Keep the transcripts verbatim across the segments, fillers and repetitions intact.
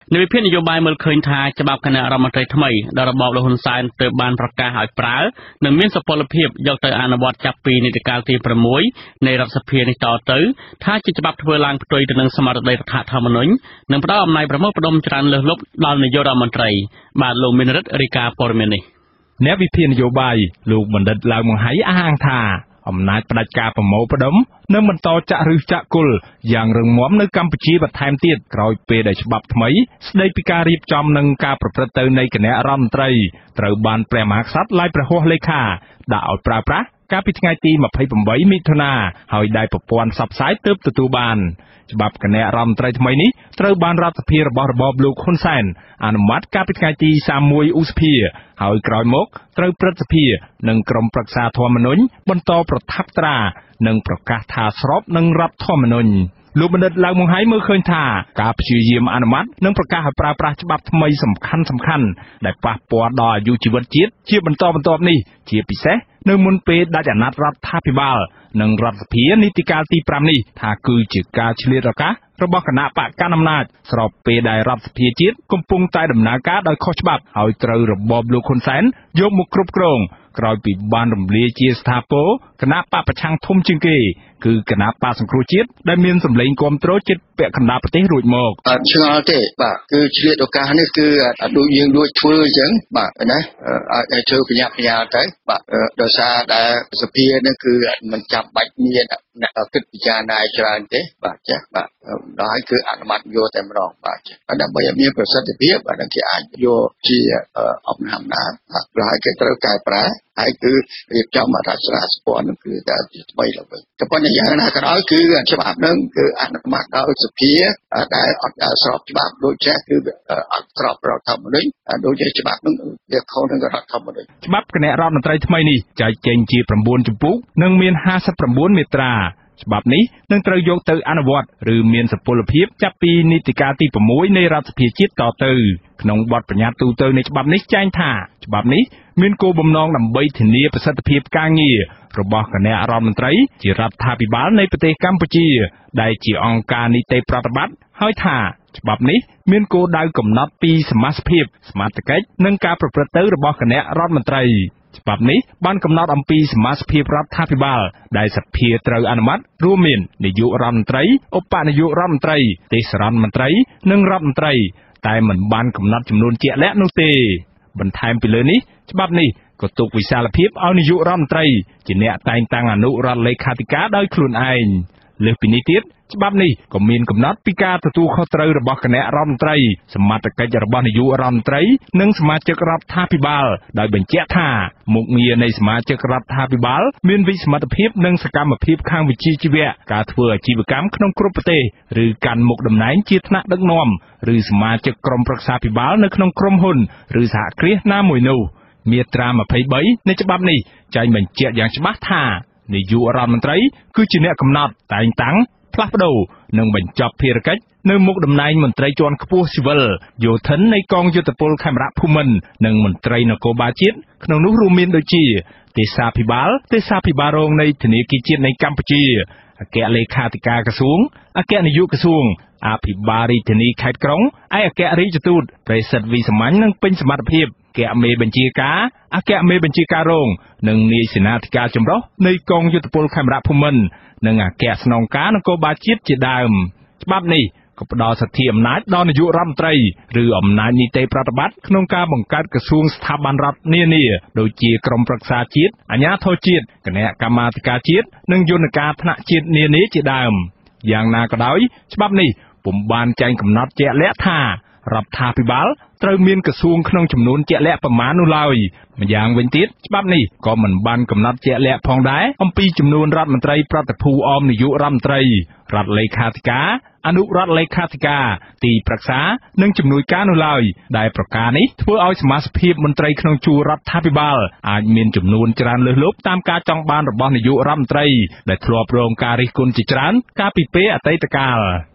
ในวิพินโยบายเมื่อคืนทาจะบับคณะรัฐมนตรีทำไมดาราบอกลงหุนไซน์เติบบานประกาศหายปราหนึ่งมีสปอลเพียบยกเตอร์อานวัตจับปีในการตีประมวยในรัฐสภาในต่อเตอร์ถ้าจะบับทเวลางตัวตัวหนึ่งสมาร์ทได้รัฐธรรมนุนหนึ่งพระอำนาจประมวลประดมจรันเลือกลบดาวในโยรัฐมนตรีบาลลงมินรัตริกาปอร์เมนีแนววิพินโยบายลูกบันดัดลาวมังไหอ้างทาอำนาจประกาศประมวลประดมเนื่องมันต่อจะหรือจะกุลอย่างเรื่องม้อมในกัมพูชีบัดไทม์เตียดกรอยเปรย์ฉบับทำไมได้พิการรีบจอมนังการประพฤติในคณะรัฐมนตรีตรบานแปรมหักซัดไล่ประหัวเลขาด่าเอาปราประการพิจารณาตีมาให้ผมไว้มิถุนาหอยได้ประปวนสับสายเติบตัวตูบานฉบับคณะรัฐมนตรีทำไมนี้ตรบานรัฐเพียรบอระบอบลูกคนแสนอนุมัติการพิจารณาตีสามมวยอุสเพียหอยกรอยมกตรประสิทธิหนึ่งกรมปรักษาธรรมนุนบรรทอประทับตราหนึ่งประกาศทาสรบหนึ่งรับธรรมนุนลูกบันดาลลาวมงไหเมื่อคืนทาการพิจารณาอนุมัติหนึ่งประกาศปราปราฉบับทำไมสำคัญสำคัญได้ปะปวดดอยอยู่ชีวิตจิตเชี่ยบรรทอบรรทอบนี่เชี่ยพิเศษหนึ่งมุนเปดได้จากนัดรัฐาพิบาลหนึ่งรัฐสภานิติการตีปรามนี่ถ้าคือจิกาเฉลี่ยระกะระบบคณะปะการอำนาจสอบเปได้รัฐสภาจิตกุมปุงใต้ดำนาการโดยข้อฉบับเอาตรระบบลูกคนแสนยกมุกครบกรงกรอยปีบานรำเลียเจียสถาโปคณะปะประชังทุ่มจึงเกคือคณะปะสังครูจิตได้มีสำเร็จกรมโตรจิตเปะคณะประเทศรุ่ยหมกเชื่อเต้ปะคือเฉลี่ยตัวการนี่คือดูยิงด้วยช่วยจังปะนะเออเชื่อพยาพยาใจปะเออโดยซาได้สภานี่คือมันจับใบเมียนะคิดพิจารณาจราเต้ปะจ้ะปะđóคืออนุมัติโยแต่มรองปะจ้ะอันนั้นไม่มีประสิทธิภาพอันนั้นคืออาโยที่เอ่ออำนาจนะร้ายก็ตระกายปลาไอ้คือเรียบจำมาตราสามสิบปอนด์คือแต่ไม่ละไปแต่ปัญญาหน้าก็ร้อยคือฉบับนึงคืออนุมัติโดยสภาได้ออกสอบฉบับโดยแจ้คือออกสอบเราทำมาด้วยโดยฉบับนึงเรียกเขานึงก็รัฐทำมาด้วยฉบับคณะรัฐมนตรีทำไมนี่ใจเจงจีประมวลจุปุ๊กหนึ่งเมียนห้าสิบประมวลเมตราฉบับนี้นึ่งตรยกเตออนุวัตหรือเมียนสปุลพิบจับปีนิติการตีประมวยในรัฐสภาจิตต่อเตอขนมบทปัญญาตูเตอในฉบับนี้แจ้งท่าฉบับนี้เมียนโกบมนองนำใบถิ่นเนียประสิทธิภาพการเงียระบบคณะรัฐมนตรีจิรัฐาภิบาลในประเทศกัมพูชีได้จีองการนิติปฏิบัติให้ท่าฉบับนี้เมียนโกได้กำหนดปีสมาชิกภาพสมาชิกนึ่งการประพฤติระบบคณะรัฐมนตรีฉบับนี้บ้านกำหนดอัมปีสมาชิกภาพรัฐาภิบาลได้สภาตรอนุมัติรวมมินนายกรัฐมนตรีอุปนายกรัฐมนตรีเทศรัฐมนตรีหนึ่งรัฐมนตรีแต่เหมือนบ้านกำหนดจำนวนเจและนุเตบรรทายไปเลยนี้ฉบับนี้ก็ตกวิสาลพิบเอานายกรัฐมนตรีจีเนแต่งตั้งอนุรัฐเลขาธิการโดยคลุนไอเลือกปีนิติฉบับนี้ก็มีกำหนดปีการตัวข้อตรระบบคณะรัฐมนตรีสมาชิกจะระบนายกรัฐมนตรีหนึ่งสมาชิกรัฐาภิบาลโดยบรรเจท่ามุกเมียในสมาชิกรัฐาภิบาลมีวิสมัติภิบหนึ่งสกรรมภิบข้างวิชีชีวะการเถื่อชีวกรรมขนมกรุปเตหรือการมุกดำน้ำจีตนาดักนอมหรือสมาชิกกรมปรักษาภิบาลในขนมกรมหุ่นหรือสหเครียหน้ามวยนูเมียตรามาภัยใบในฉบับนี้ใจเหมือนเจอย่างฉบับท่านายกรัฐมนตรีคือจีเนกำหนดแต่งตั้งพลัดดูหนึ่งบรรจับเพียรกัดหนึ่งมุกดำนายมนตรีจวนขบวนสิวลโยธนในกองยุทธพลแคมระภูมินหนึ่งมนตรีนโกบาจิตขนมนุรูมินโดยจีเตซาพิบาลเตซาพิบาลงในธนิกิจิตในกัมพูชีอาแกเลขาธิการกระทรวงอาแกนายกกระทรวงอาภิบาลีธนิขัดกรงไออาแกริจตูดเปรสวีสมัยนั่งเป็นสมัติเพียบแกเมบัญชีกาอาแกเมบัญชีการงหนึ่งในสนาธิการจำรอในกองยุทธพลแคมระภูมินหนึ่งอาแกสนองการนโกบาจิตจีดามฉบับนี้ก็ประดอสถีอำนาจดอนอายุรัฐมนตรีหรืออำนาจนิติปฏิบัติขนมการบังคับกระทรวงสถาบันรัฐเนียนี่โดยจีกรมปรักษาจิตอัญญาโทจิตคณะกรรมาธิการจิตหนึ่งยุนการธนจิตเนียนี้จีดามอย่างนากระดอยฉบับนี้ผมบานใจกำนัดเจและท่ารับทาพิบาลตรเมียนกระทรวงขนมจำนวนเจและประมาณนุลอยมาอย่างเว้นติดฉบับนี้ก็เหมือนบานกำนัดเจและพองได้อมปีจำนวนรัฐมนตรีประติภูออมนายกรัฐมนตรีรัฐเลขาธิการอนุรัฐเลขาธิการตีปรักษาหนึ่งจำนวนการนุลอยได้ประกาศนี้เพื่อเอาสมาชิกมนตรีขนมจูรัฐพิบาลอาจมีจำนวนจราเลือลบตามการจ้องบานระบอบนายกรัฐมนตรีได้ทรวบรวมการริกุลจิจรันการปิเปอไตตกาล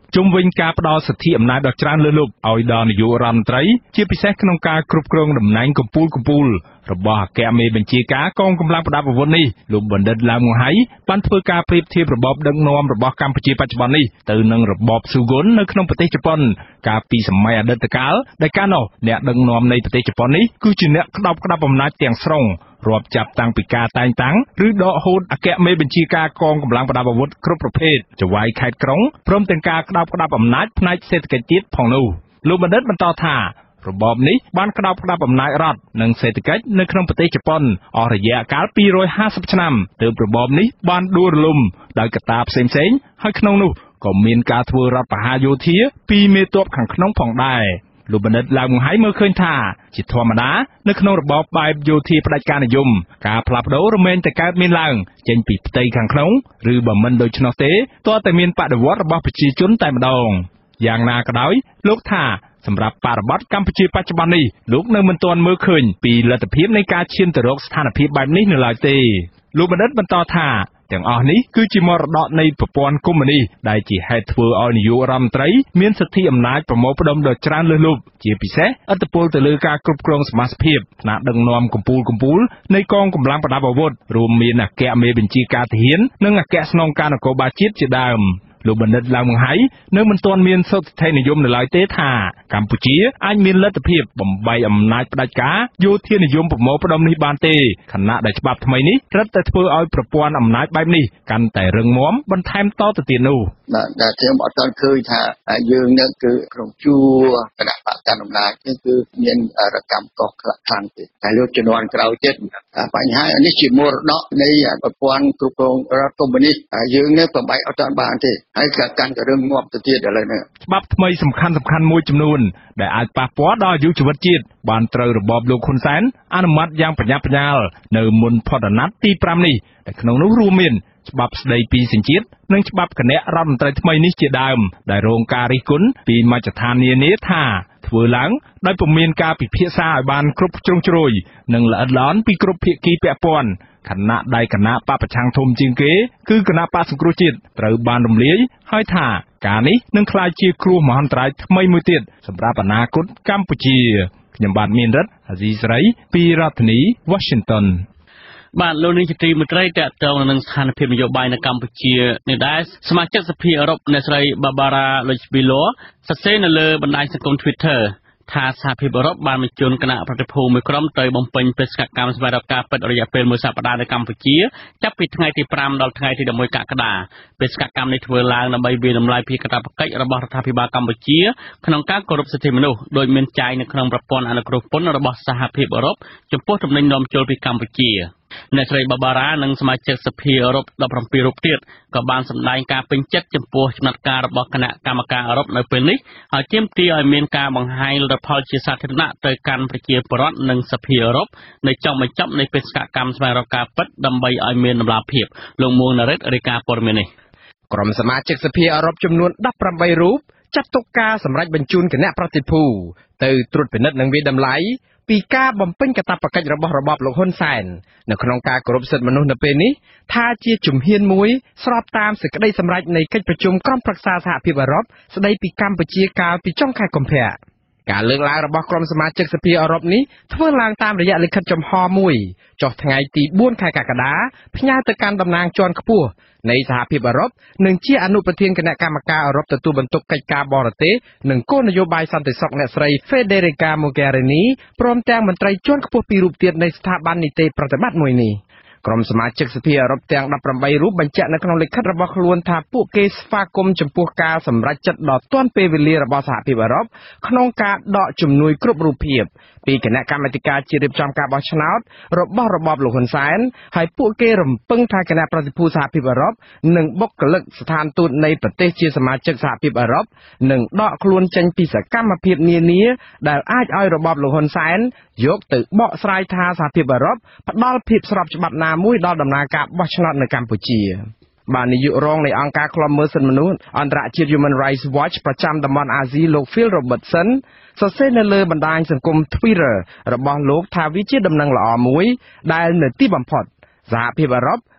ជុំវិញការផ្ដល់សិទ្ធិអំណាចដល់ច្រើនលើសលប់ឲ្យដល់នាយករដ្ឋមន្ត្រីជាពិសេសក្នុងការគ្រប់គ្រងតំណែងកម្ពូលកម្ពូលរបស់អគ្គមេបញ្ជាការកងកម្លាំងប្រដាប់អាវុធនេះលោកបណ្ឌិតឡាវងហៃបានធ្វើការប្រៀបធៀបរបបដឹកនាំរបស់កម្ពុជាបច្ចុប្បន្ននេះទៅនឹងរបបស៊ូហ្គុននៅក្នុងប្រទេសជប៉ុនកាលពីសម័យអតីតកាលដែលកាលនោះអ្នកដឹកនាំនៃប្រទេសជប៉ុននេះគឺជាអ្នកក្តោបក្តាប់អំណាចទាំងស្រុងរាប់ចាប់តាំងពីការតែងតាំងឬដកហូតអគ្គមេបញ្ជាការកងកម្លាំងប្រដាប់អាវុធគ្រប់ប្រភេទចៅហ្វាយខេត្តក្រុងព្រមទាំងការក្តោបក្តាប់អំណាចផ្នែកសេដ្ឋកិច្ចទៀតផងនោះលោកបណ្ឌិតបន្តថារបបនេះបានក្តោបក្តាប់អំណាចរដ្ឋនិងសេដ្ឋកិច្ចនៅក្នុងប្រទេសជប៉ុនអស់រយៈកាលពីរយហាសិបឆ្នាំទើបរបបនេះបានដួលរលំដោយកត្តាផ្សេងៗហើយក្នុងនោះក៏មានការធ្វើរដ្ឋប្រហារយោធាពីមេទ័ពខាងក្នុងផងដែរលោកបណ្ឌិតឡាវងហៃមើលឃើញថាជាធម្មតានៅក្នុងរបបបែបយោធាផ្ដាច់ការនិយមការផ្លាស់ប្ដូររមែងតែកើតមានឡើងចេញពីផ្ទៃខាងក្នុងឬបើមិនដូច្នោះទេទាល់តែមានបដិវត្តរបស់ប្រជាជនតែម្ដងយ៉ាងណាក៏ដោយលោកថាសម្រាប់បរិបទកម្ពុជាបច្ចុប្បន្ននេះលោកនៅមិនទាន់មើលឃើញពីលទ្ធភាពនៃការឈានទៅរកស្ថានភាពបែបនេះនៅឡើយទេលោកបណ្ឌិតបន្តថាទាំងអស់នេះគឺជាមរតកនៃប្រព័ន្ធកុម្មុយនីសដែលជាហេតុធ្វើឲ្យនាយករដ្ឋមន្ត្រីមានសិទ្ធិអំណាចប្រមូលផ្ដុំដ៏ច្រើនលើសលប់ជាពិសេសឥទ្ធិពលទៅលើការគ្រប់គ្រងសមាជិកថ្នាក់ដឹកនាំកម្ពុជាកម្ពុជានៃកងកម្លាំងប្រដាប់អាវុធរួមមានអគ្គមេបញ្ជាការទាហាននិងអគ្គស្នងការនគរបាលជាតិជាដើមលោកបណ្ឌិតឡាវមង្ហៃនៅមិនទាន់មានសុទ្ធិដ្ឋិនិយមនៅឡើយទេថាកម្ពុជាអាចមានលទ្ធភាពបំបីអំណាចផ្ដាច់ការយោធានិយមប្រមូលផ្ដុំនេះបានទេខណៈដែលច្បាប់ថ្មីនេះរឹតតែធ្វើឲ្យប្រព័ន្ធអំណាចបែបនេះកាន់តែរឹងមាំបន្ថែមតទៅទៀតនោះបាទតែខ្ញុំអត់ទាន់ឃើញថាយើងនឹងគឺក្នុងជួរគណៈបកកណ្ដាលអំណាចនេះគឺមានរកម្មកុសខ្លាំងទេតែលើជំនាន់ក្រោយទៀតបញ្ហានេះជាមរតកនៃប្រព័ន្ធគ្រប់គ្រងរដ្ឋកុម្មុយនីសយើងនេះបំបីអត់ទាន់បានទេហើយក៏កាន់តែរឹងមាំទៅទៀតឥឡូវនេះច្បាប់ថ្មីសំខាន់សំខាន់មួយចំនួនដែលអាចប៉ះពាល់ដល់អាយុជីវិតជាតិបានត្រូវរបបលោកហ៊ុនសែនអនុម័តយ៉ាងប្រញាប់ប្រញាល់នៅមុនផុតអាណត្តិទីប្រាំនេះដែលក្នុងនោះរួមមានច្បាប់ស្តីពីសញ្ជាតិនិងច្បាប់គណៈរដ្ឋមន្ត្រីថ្មីនេះជាដើមដែលរងការរិះគន់ពីមជ្ឈដ្ឋាននានាថាធ្វើឡើងដោយពុំមានការពិភាក្សាឲ្យបានគ្រប់ជ្រុងជ្រោយនិងល្អិតល្អន់ពីគ្រប់ភាគីពាក់ព័ន្ធខណៈដែលគណៈបពប្រឆាំងធំជាងគេគឺគណៈបកសង្គ្រោះជាតិត្រូវបានរំលាយហើយថាការនេះនឹងក្លាយជាគ្រោះមហន្តរាយថ្មីមួយទៀតសម្រាប់អនាគតកម្ពុជាខ្ញុំបាទមានរិទ្ធអាស៊ីសេរីពីរដ្ឋធានី Washington បាទលោកនាយកទីមេត្រីតេតងនឹងស្ថានភាពនយោបាយនៅកម្ពុជានេះដែរសមាជិកសភាអឺរ៉ុបអ្នកស្រី Barbara Lochbihler សរសេរនៅលើបណ្ដាញសង្គម Twitter ថាសហភាពអឺរ៉ុបបានបញ្ជូនគណៈប្រតិភូមួយក្រុមទៅបំពេញបេសកកម្មស្វែងរកការពិតរយៈពេលមួយសប្តាហ៍នៅកម្ពុជាចាប់ពីថ្ងៃទីប្រាំដល់ថ្ងៃទីដប់មួយកក្កដាបេសកកម្មនេះធ្វើឡើងដើម្បីវាយតម្លៃពីកាតព្វកិច្ចរបស់រដ្ឋាភិបាលកម្ពុជាក្នុងការគោរពសិទ្ធិមនុស្សដោយមានចែងនៅក្នុងប្រព័ន្ធអនុគ្រោះពន្ធរបស់សហភាពអឺរ៉ុបចំពោះទំនិញនាំចូលពីកម្ពុជាអ្នកស្រី Barbara និងសមាជិកសភាអឺរ៉ុបដប់ប្រាំពីររូបទៀតក៏បានសម្ដែងការពេញចិត្តចំពោះចំណាត់ការរបស់គណៈកម្មការអឺរ៉ុបនៅពេលនេះហើយទាមទារឲ្យមានការបង្ហាញលទ្ធផលជាសាធារណៈទៅកាន់ប្រជាពលរដ្ឋនិងសភាអឺរ៉ុបនៅចុងបញ្ចប់នៃបេសកកម្មស្វែងរកការពិតដើម្បីឲ្យមានតម្លាភាពលោកមួងណារិតរាយការណ៍ព័ត៌មាននេះក្រុមសមាជិកសភាអឺរ៉ុបចំនួនដប់ប្រាំបីរូបចាត់ទុកការសម្រេចបញ្ជូនគណៈប្រតិភូទៅត្រួតពិនិត្យនិងវិតម្លៃពីការបំពេញកាតព្វកិច្ចរបស់របបលោកហ៊ុនសែននៅក្នុងការគោរពសិទ្ធិមនុស្សនៅពេលនេះថាជាជំហានមួយស្របតាមសេចក្តីសម្រេចនៃកិច្ចប្រជុំក្រុមប្រឹក្សាសហភាពអឺរ៉ុបស្តីពីកម្ពុជាកាលពីចុងខែកុម្ភៈការលើកឡើងរបស់ក្រុមសមាជិកសភាអឺរ៉ុបនេះធ្វើឡើងតាមរយៈលិខិតចំហមួយចុះថ្ងៃទីបួនខែកក្កដាផ្ញើទៅកាន់តំណាងជាន់ខ្ពស់នៃសហភាពអឺរ៉ុបនិងជាអនុប្រធានគណៈកម្មការអឺរ៉ុបទទួលបន្ទុកកិច្ចការបរទេសនិងគោលនយោបាយសន្តិសុខអ្នកស្រី Federica Mogherini ព្រមទាំងមន្ត្រីជាន់ខ្ពស់ពីររូបទៀតនៃស្ថាប័ននីតិប្រតិបត្តិមួយនេះក្រុមសមាជិកសភាអឺរ៉ុបទាំងដប់ប្រាំបីរូបបញ្ជាក់នៅក្នុងលិខិតរបស់ខ្លួនថាពួកគេស្វាគមន៍ចំពោះការសម្រេចចិត្តដ៏ទាន់ពេលវេលារបស់សហភាពអឺរ៉ុបក្នុងការដកជំនួយគ្រប់រូបភាពពីគណៈកម្មាធិការជាតិរៀបចំការបោះឆ្នោតរបស់របបលោកហ៊ុនសែនហើយពួកគេរំពឹងថាគណៈប្រតិភូសហភាពអឺរ៉ុបនិងបុគ្គលិកស្ថានទូតនៃប្រទេសជាសមាជិកសហភាពអឺរ៉ុបនឹងដកខ្លួនចេញពីសកម្មភាពនានាដែលអាចឲ្យរបបលោកហ៊ុនសែនយកទៅបកស្រាយថាសហភាពអឺរ៉ុបផ្ដល់ភាពស្របច្បាប់ណាមួយដល់ដំណើរការបោះឆ្នោតនៅកម្ពុជាបាទនាយករងនៃអង្គការឃ្លាំមើលសិទ្ធិមនុស្សអន្តរជាតិ Human Rights Watch ប្រចាំតំបន់អាស៊ីលោក Phil Robertson សរសេរនៅលើបណ្ដាញសង្គម Twitter របស់លោកថាវាជាដំណឹងល្អមួយដែលនៅទីបំផុតសហភាពអឺរ៉ុប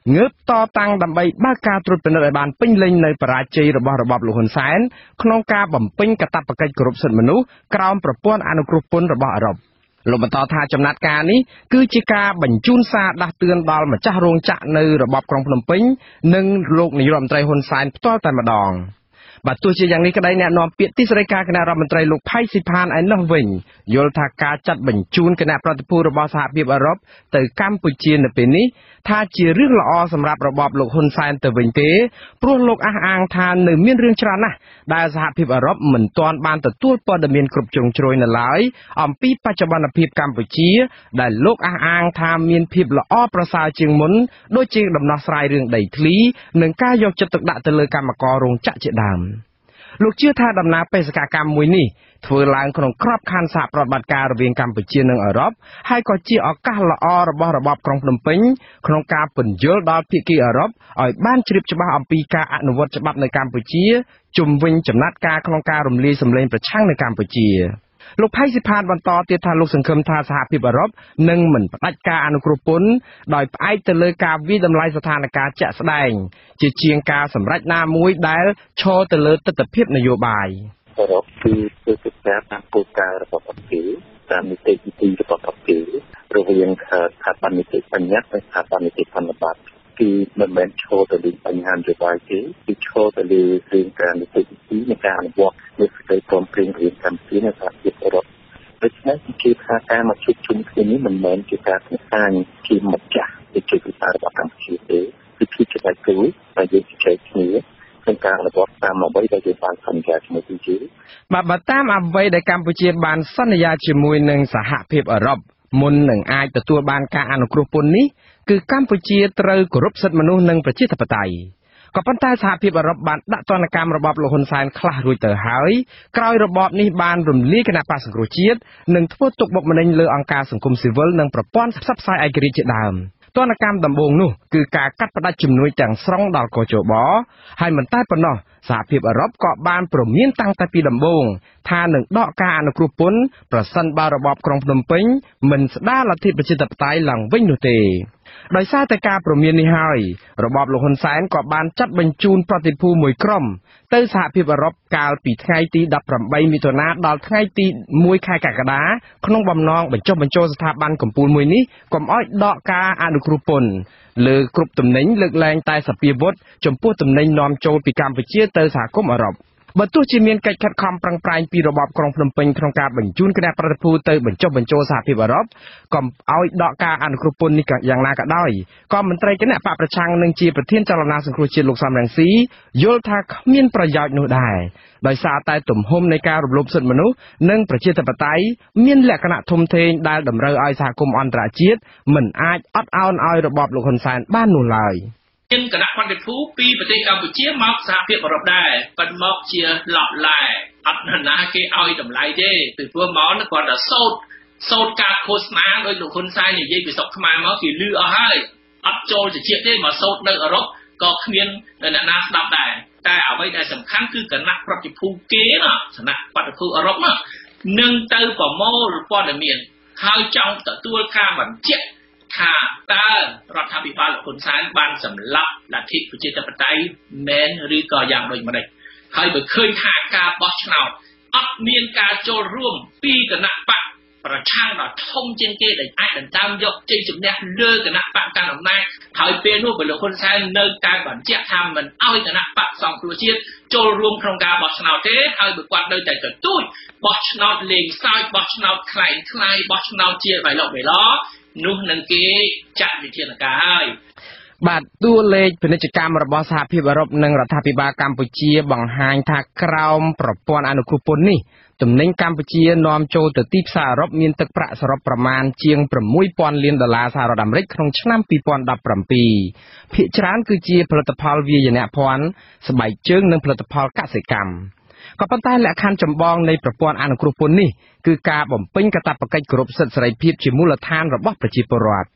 ងើបតតាំងដើម្បីបើកការត្រួតពិនិត្យឲ្យបានពេញលេញនៅបរាជ័យរបស់របបលោកហ៊ុនសែនក្នុងការបំពេញកាតព្វកិច្ចគោរពសិទ្ធិមនុស្សក្រោមប្រព័ន្ធអនុគ្រោះពន្ធរបស់អឺរ៉ុបលោកបន្តថាចំណាត់ការនេះគឺជាការបញ្ជូនសារដាស់តឿនដល់ម្ចាស់រោងចក្រនៅរបបក្រុងភ្នំពេញនិងលោកនាយករដ្ឋមន្ត្រីហ៊ុនសែនផ្ទាល់តែម្ដងបាទទោះជាយ៉ាងនេះក្តីអ្នកនាំពាក្យទីស្តីការគណៈរដ្ឋមន្ត្រីលោកផៃស៊ីផានឯនោះវិញយល់ថាការចាត់បញ្ជូនគណៈប្រតិភូរបស់សហភាពអឺរ៉ុបទៅកម្ពុជានៅពេលនេះថាជារឿងល្អសម្រាប់របបលោកហ៊ុនសែនទៅវិញទេព្រោះលោកអះអាងថានៅមានរឿងច្រើនណាស់ដែលសហភាពអឺរ៉ុបមិនទាន់បានទទួលព័ត៌មានគ្រប់ជ្រុងជ្រោយនៅឡើយអំពីបច្ចុប្បន្នភាពកម្ពុជាដែលលោកអះអាងថាមានភាពល្អប្រសើរជាងមុនដូចជាដំណោះស្រាយរឿងដីធ្លីនិងការយកចិត្តទុកដាក់ទៅលើកម្មកររោងចក្រជាដើមលោកជឿថាដំណើរបេសកកម្មមួយនេះធ្វើឡើងក្នុងក្របខ័ណ្ឌសហប្រតិបត្តិការរវាងកម្ពុជានិងអឺរ៉ុបហើយក៏ជាឱកាសល្អរបស់របបក្រុងភ្នំពេញក្នុងការពន្យល់ដល់ភាគីអឺរ៉ុបឲ្យបានជ្រាបច្បាស់អំពីការអនុវត្តច្បាប់នៅកម្ពុជាជុំវិញចំណាត់ការក្នុងការរំលាយសម្លេងប្រឆាំងនៅកម្ពុជាលោកផៃស៊ីផានបន្តទៀតថាលោកសង្ឃឹមថាសហភាពអឺរ៉ុបនឹងមិនផ្ដាច់ការអនុគ្រោះពន្ធដោយផ្អែកទៅលើការវិតម្លៃស្ថានភាពជាក់ស្ដែងជាជាងការសម្រេចណាមួយដែលឈរទៅលើទស្សនវិជ្ជានយោបាយអឺរ៉ុបគឺធ្វើកិច្ចការតាមគោលការណ៍របស់ប្រទេសតាមនីតិវិធីរបស់ប្រទេសរវាងស្ថាប័ននីតិបញ្ញត្តិនិងស្ថាប័ននីតិធនបត្តិគឺមិនមែនឈរទៅលើបញ្ហានយោបាយទេគឺឈរទៅលើរឿងការនីតិវិធីនៃការអនុវត្តនៃសេចក្តីព្រមព្រៀងរវាងកម្ពុជានិងសហភាពអឺរ៉ុបដូច្នេះគឺថាការមកជួបជុំគ្នានេះមិនមែនជាការស្នើជាម្ចាស់នៃជាវិសារបស់កម្ពុជាទេគឺជាដៃគូដែលយើងជជែកគ្នាក្នុងការអនុវត្តតាមអ្វីដែលយើងបានសន្យាជាមួយគ្នាបាទបើតាមអ្វីដែលកម្ពុជាបានសន្យាជាមួយនឹងសហភាពអឺរ៉ុបមុននឹងអាចទទួលបានការអនុគ្រោះពន្ធនេះគឺកម្ពុជាត្រូវគោរពសិទ្ធិមនុស្សនិងប្រជាធិបតេយ្យក៏ប៉ុន្តែសហភាពអឺរ៉ុបបានដាក់ទណ្ឌកម្មរបបលោកហ៊ុនសែនខ្លះរួចទៅហើយក្រោយរបបនេះបានរំលាយគណៈបក្សសង្គ្រោះជាតិនិងធ្វើទុកបុកម្នេញលើអង្គការសង្គមស៊ីវិលនិងប្រព័ន្ធផ្សព្វផ្សាយឯករាជ្យជាដើមទណ្ឌកម្មដំបូងនោះគឺការកាត់ផ្តាច់ជំនួយទាំងស្រុងដល់កោជបហើយមិនតែប៉ុណ្ណោះសហភាពអឺរ៉ុបក៏បានព្រមានតាំងតែពីដំបូងថានឹងដកការអនុគ្រោះពន្ធប្រសិនបើរបបក្រុងភ្នំពេញមិនស្ដារលទ្ធិប្រជាធិបតេយ្យឡើងវិញនោះទេដោយសារតែការព្រមាននេះហើយរបបលោកហ៊ុនសែនក៏បានចាត់បញ្ជូនប្រតិភូមួយក្រុមទៅសហភាពអឺរ៉ុបកាលពីថ្ងៃទីដប់ប្រាំបីមិថុនាដល់ថ្ងៃទីមួយខែកក្កដាក្នុងបំណងបញ្ចុះបញ្ចូលស្ថាប័នកម្ពុជាមួយនេះកុំឲ្យដកការអនុគ្រោះពន្ធលើគ្រប់ទំនិញលើកលែងតែសពាវុធចំពោះទំនិញនាំចូលពីកម្ពុជាទៅសហគមន៍អឺរ៉ុបបើទោះជាមានកិច្ចខិតខំប្រឹងប្រែងពីរបបក្រុងភ្នំពេញក្នុងការបញ្ជូនគណៈប្រតិភូទៅបញ្ចុះបញ្ចូលសហភាពអឺរ៉ុបកុំឲ្យដកការអនុគ្រោះពន្ធនេះយ៉ាងណាក៏ដោយក៏មន្ត្រីគណៈបកប្រឆាំងនិងជាប្រធានចលនាសង្គ្រោះជាតិលោកសំរងស៊ីយល់ថាគ្មានប្រយោជន៍នោះដែរដោយសារតែទំហំនៃការរំលោភសិទ្ធិមនុស្សនិងប្រជាធិបតេយ្យមានលក្ខណៈធំធេងដែលតម្រូវឲ្យសហគមន៍អន្តរជាតិមិនអាចអត់ឱនឲ្យរបបលោកហ៊ុនសែនបាននោះឡើយមានគណៈប្រតិភូពីប្រទេសកម្ពុជាមកសហភាពអឺរ៉ុបដែរប៉ុន្តែមកជាឡប់ឡែអត់ណាគេឲ្យតម្លៃទេពីព្រោះមកគាត់តែសោតសោតការឃោសនាដោយលោកហ៊ុនសែននិយាយពីស្រុកខ្មែរមកគេលឺអស់ហើយអត់ចូលទៅជាតិទេមកសោតនៅអឺរ៉ុបក៏គ្មានអ្នកណាស្ដាប់ដែរតែអ្វីដែលសំខាន់គឺគណៈប្រតិភូគេណាគណៈប្រតិភូអឺរ៉ុបណានឹងទៅប្រមូលព័ត៌មានហើយចង់ទទួលការបញ្ជាក់ថាតើរដ្ឋាភិបាលលោកហ៊ុនសែនបានសម្លាប់លទ្ធិប្រជាធិបតេយ្យមែនឬក៏យ៉ាងដូចម្តេចហើយបើឃើញថាការបោះឆ្នោតអត់មានការចូលរួមពីគណៈបកប្រឆាំងដ៏ធំជាងគេដែលអាចដណ្ដើមយកជ័យជំនះលើគណៈបកកណ្ដាលអំណាចហើយពេលនោះបើលោកហ៊ុនសែននៅតែបញ្ជាក់ថាមិនអោយគណៈបកសង្គ្រោះជាតិចូលរួមក្នុងការបោះឆ្នោតទេហើយបើគាត់នៅតែទទូចបោះឆ្នោតលេងសើចបោះឆ្នោតคล้ายคล้ายបោះឆ្នោតជាបៃលុកបៃឡនោះនឹងគេចាត់វិធានការហើយបាទតួលេខពាណិជ្ជកម្មរបស់សហភាពអឺរ៉ុបនិងរដ្ឋាភិបាលកម្ពុជាបង្ហាញថាក្រោមប្រព័ន្ធអនុគ្រោះពន្ធនេះទំនិញកម្ពុជានាំចូលទៅទីផ្សារអឺរ៉ុបមានទឹកប្រាក់សរុបប្រមាណជាងប្រាំមួយពាន់លានដុល្លារសហរដ្ឋអាមេរិកក្នុងឆ្នាំពីរពាន់ដប់ប្រាំពីរភាគច្រើនគឺជាផលិតផលវាយនភ័ណ្ឌស្បែកជើងនិងផលិតផលកសិកម្មក៏ប៉ុន្តែលក្ខខណ្ឌចម្បងនៃប្រព័ន្ធអនុគ្រោះពន្ធនេះគឺការបំពេញកាតព្វកិច្ចគោរពសិទ្ធិសេរីភាពជាមូលដ្ឋានរបស់ប្រជាពលរដ្ឋ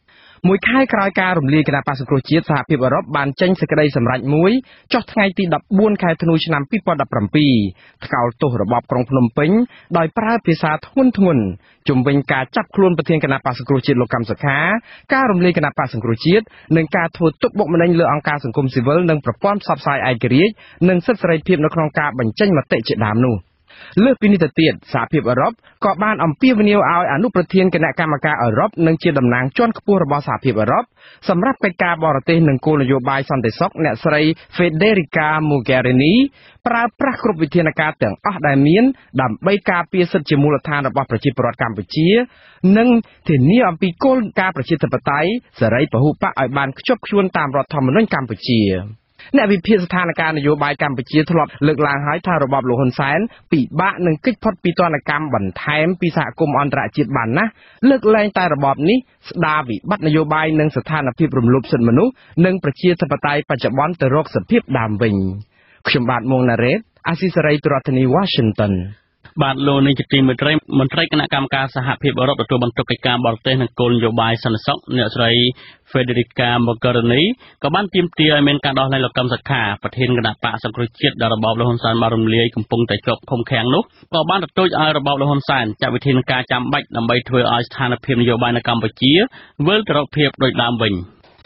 មួយខែក្រោយការរំលាយគណៈបក្សសង្គ្រោះជាតិសហភាពអឺរ៉ុបបានចេញសេចក្តីសម្រេចមួយចុះថ្ងៃទីដប់បួនខែធ្នូឆ្នាំពីរពាន់ដប់ប្រាំពីរថ្កោលទោសរបបក្រុងភ្នំពេញដោយប្រើភាសាធ្ងន់ធ្ងរជំវិញការចាប់ខ្លួនប្រធានគណៈបក្សសង្គ្រោះជាតិលោកកម្មសខាការរំលាយគណៈបក្សសង្គ្រោះជាតិនិងការធ្វើទុកបុកម្នេញលើអង្គការសង្គមស៊ីវិលនិងប្រព័ន្ធផ្សព្វផ្សាយឯករាជ្យនិងសិទ្ធិសេរីភាពនៅក្នុងការបញ្ចេញមតិជាដើមនោះលើសពីនេះទៅទៀតសហភាពអឺរ៉ុបក៏បានអំពាវនាវឲ្យអនុប្រធានគណៈកម្មការអឺរ៉ុបនិងជាតំណាងជាន់ខ្ពស់របស់សហភាពអឺរ៉ុបសម្រាប់កិច្ចការបរទេសនិងគោលនយោបាយសន្តិសុខអ្នកស្រី Federica Mogherini ប្រើប្រាស់គ្រប់វិធានការទាំងអស់ដែលមានដើម្បីការពារសិទ្ធិជាមូលដ្ឋានរបស់ប្រជាពលរដ្ឋកម្ពុជានិងធានាអំពីគោលការណ៍ប្រជាធិបតេយ្យសេរីពហុបកឲ្យបានខ្ជាប់ខ្ជួនតាមរដ្ឋធម្មនុញ្ញកម្ពុជាអ្នកវិភាគស្ថានភាពនយោបាយកម្ពុជាធ្លាប់លើកឡើងហើយថារបបលោកហ៊ុនសែនពិបាកនឹងគេចផុតពីទណ្ឌកម្មបន្ថែមពីសហគមន៍អន្តរជាតិបានណាស់លើកលែងតែរបបនេះស្ដារវិបត្តិនយោបាយនិងស្ថានភាពរំលោភសិទ្ធិមនុស្សនិងប្រជាធិបតេយ្យបច្ចុប្បន្នទៅរកសភាពដើមវិញខ្ញុំបាទមុងណារ៉េតអាស៊ីសេរីtừរដ្ឋធានី Washington បាទលោកនាយកទីមេត្រីមន្ត្រីគណៈកម្មការសហភាពអឺរ៉ុបទទួលបន្ទុកកិច្ចការបរទេសនិងគោលនយោបាយសន្តិសុខអ្នកស្រី Federica Mogherini ក៏បានទាមទារឲ្យមានការដោះលែងលោកកឹមសុខាប្រធានគណៈបក្សសង្គ្រោះជាតិដែលរបបលោកហ៊ុនសែនបានរំលាយកំពុងតែជាប់ឃុំឃាំងនោះក៏បានទទូចឲ្យរបបលោកហ៊ុនសែនចាត់វិធានការចាំបាច់ដើម្បីធ្វើឲ្យស្ថានភាពនយោបាយនៅកម្ពុជាវិលទៅរកភាពដូចដើមវិញ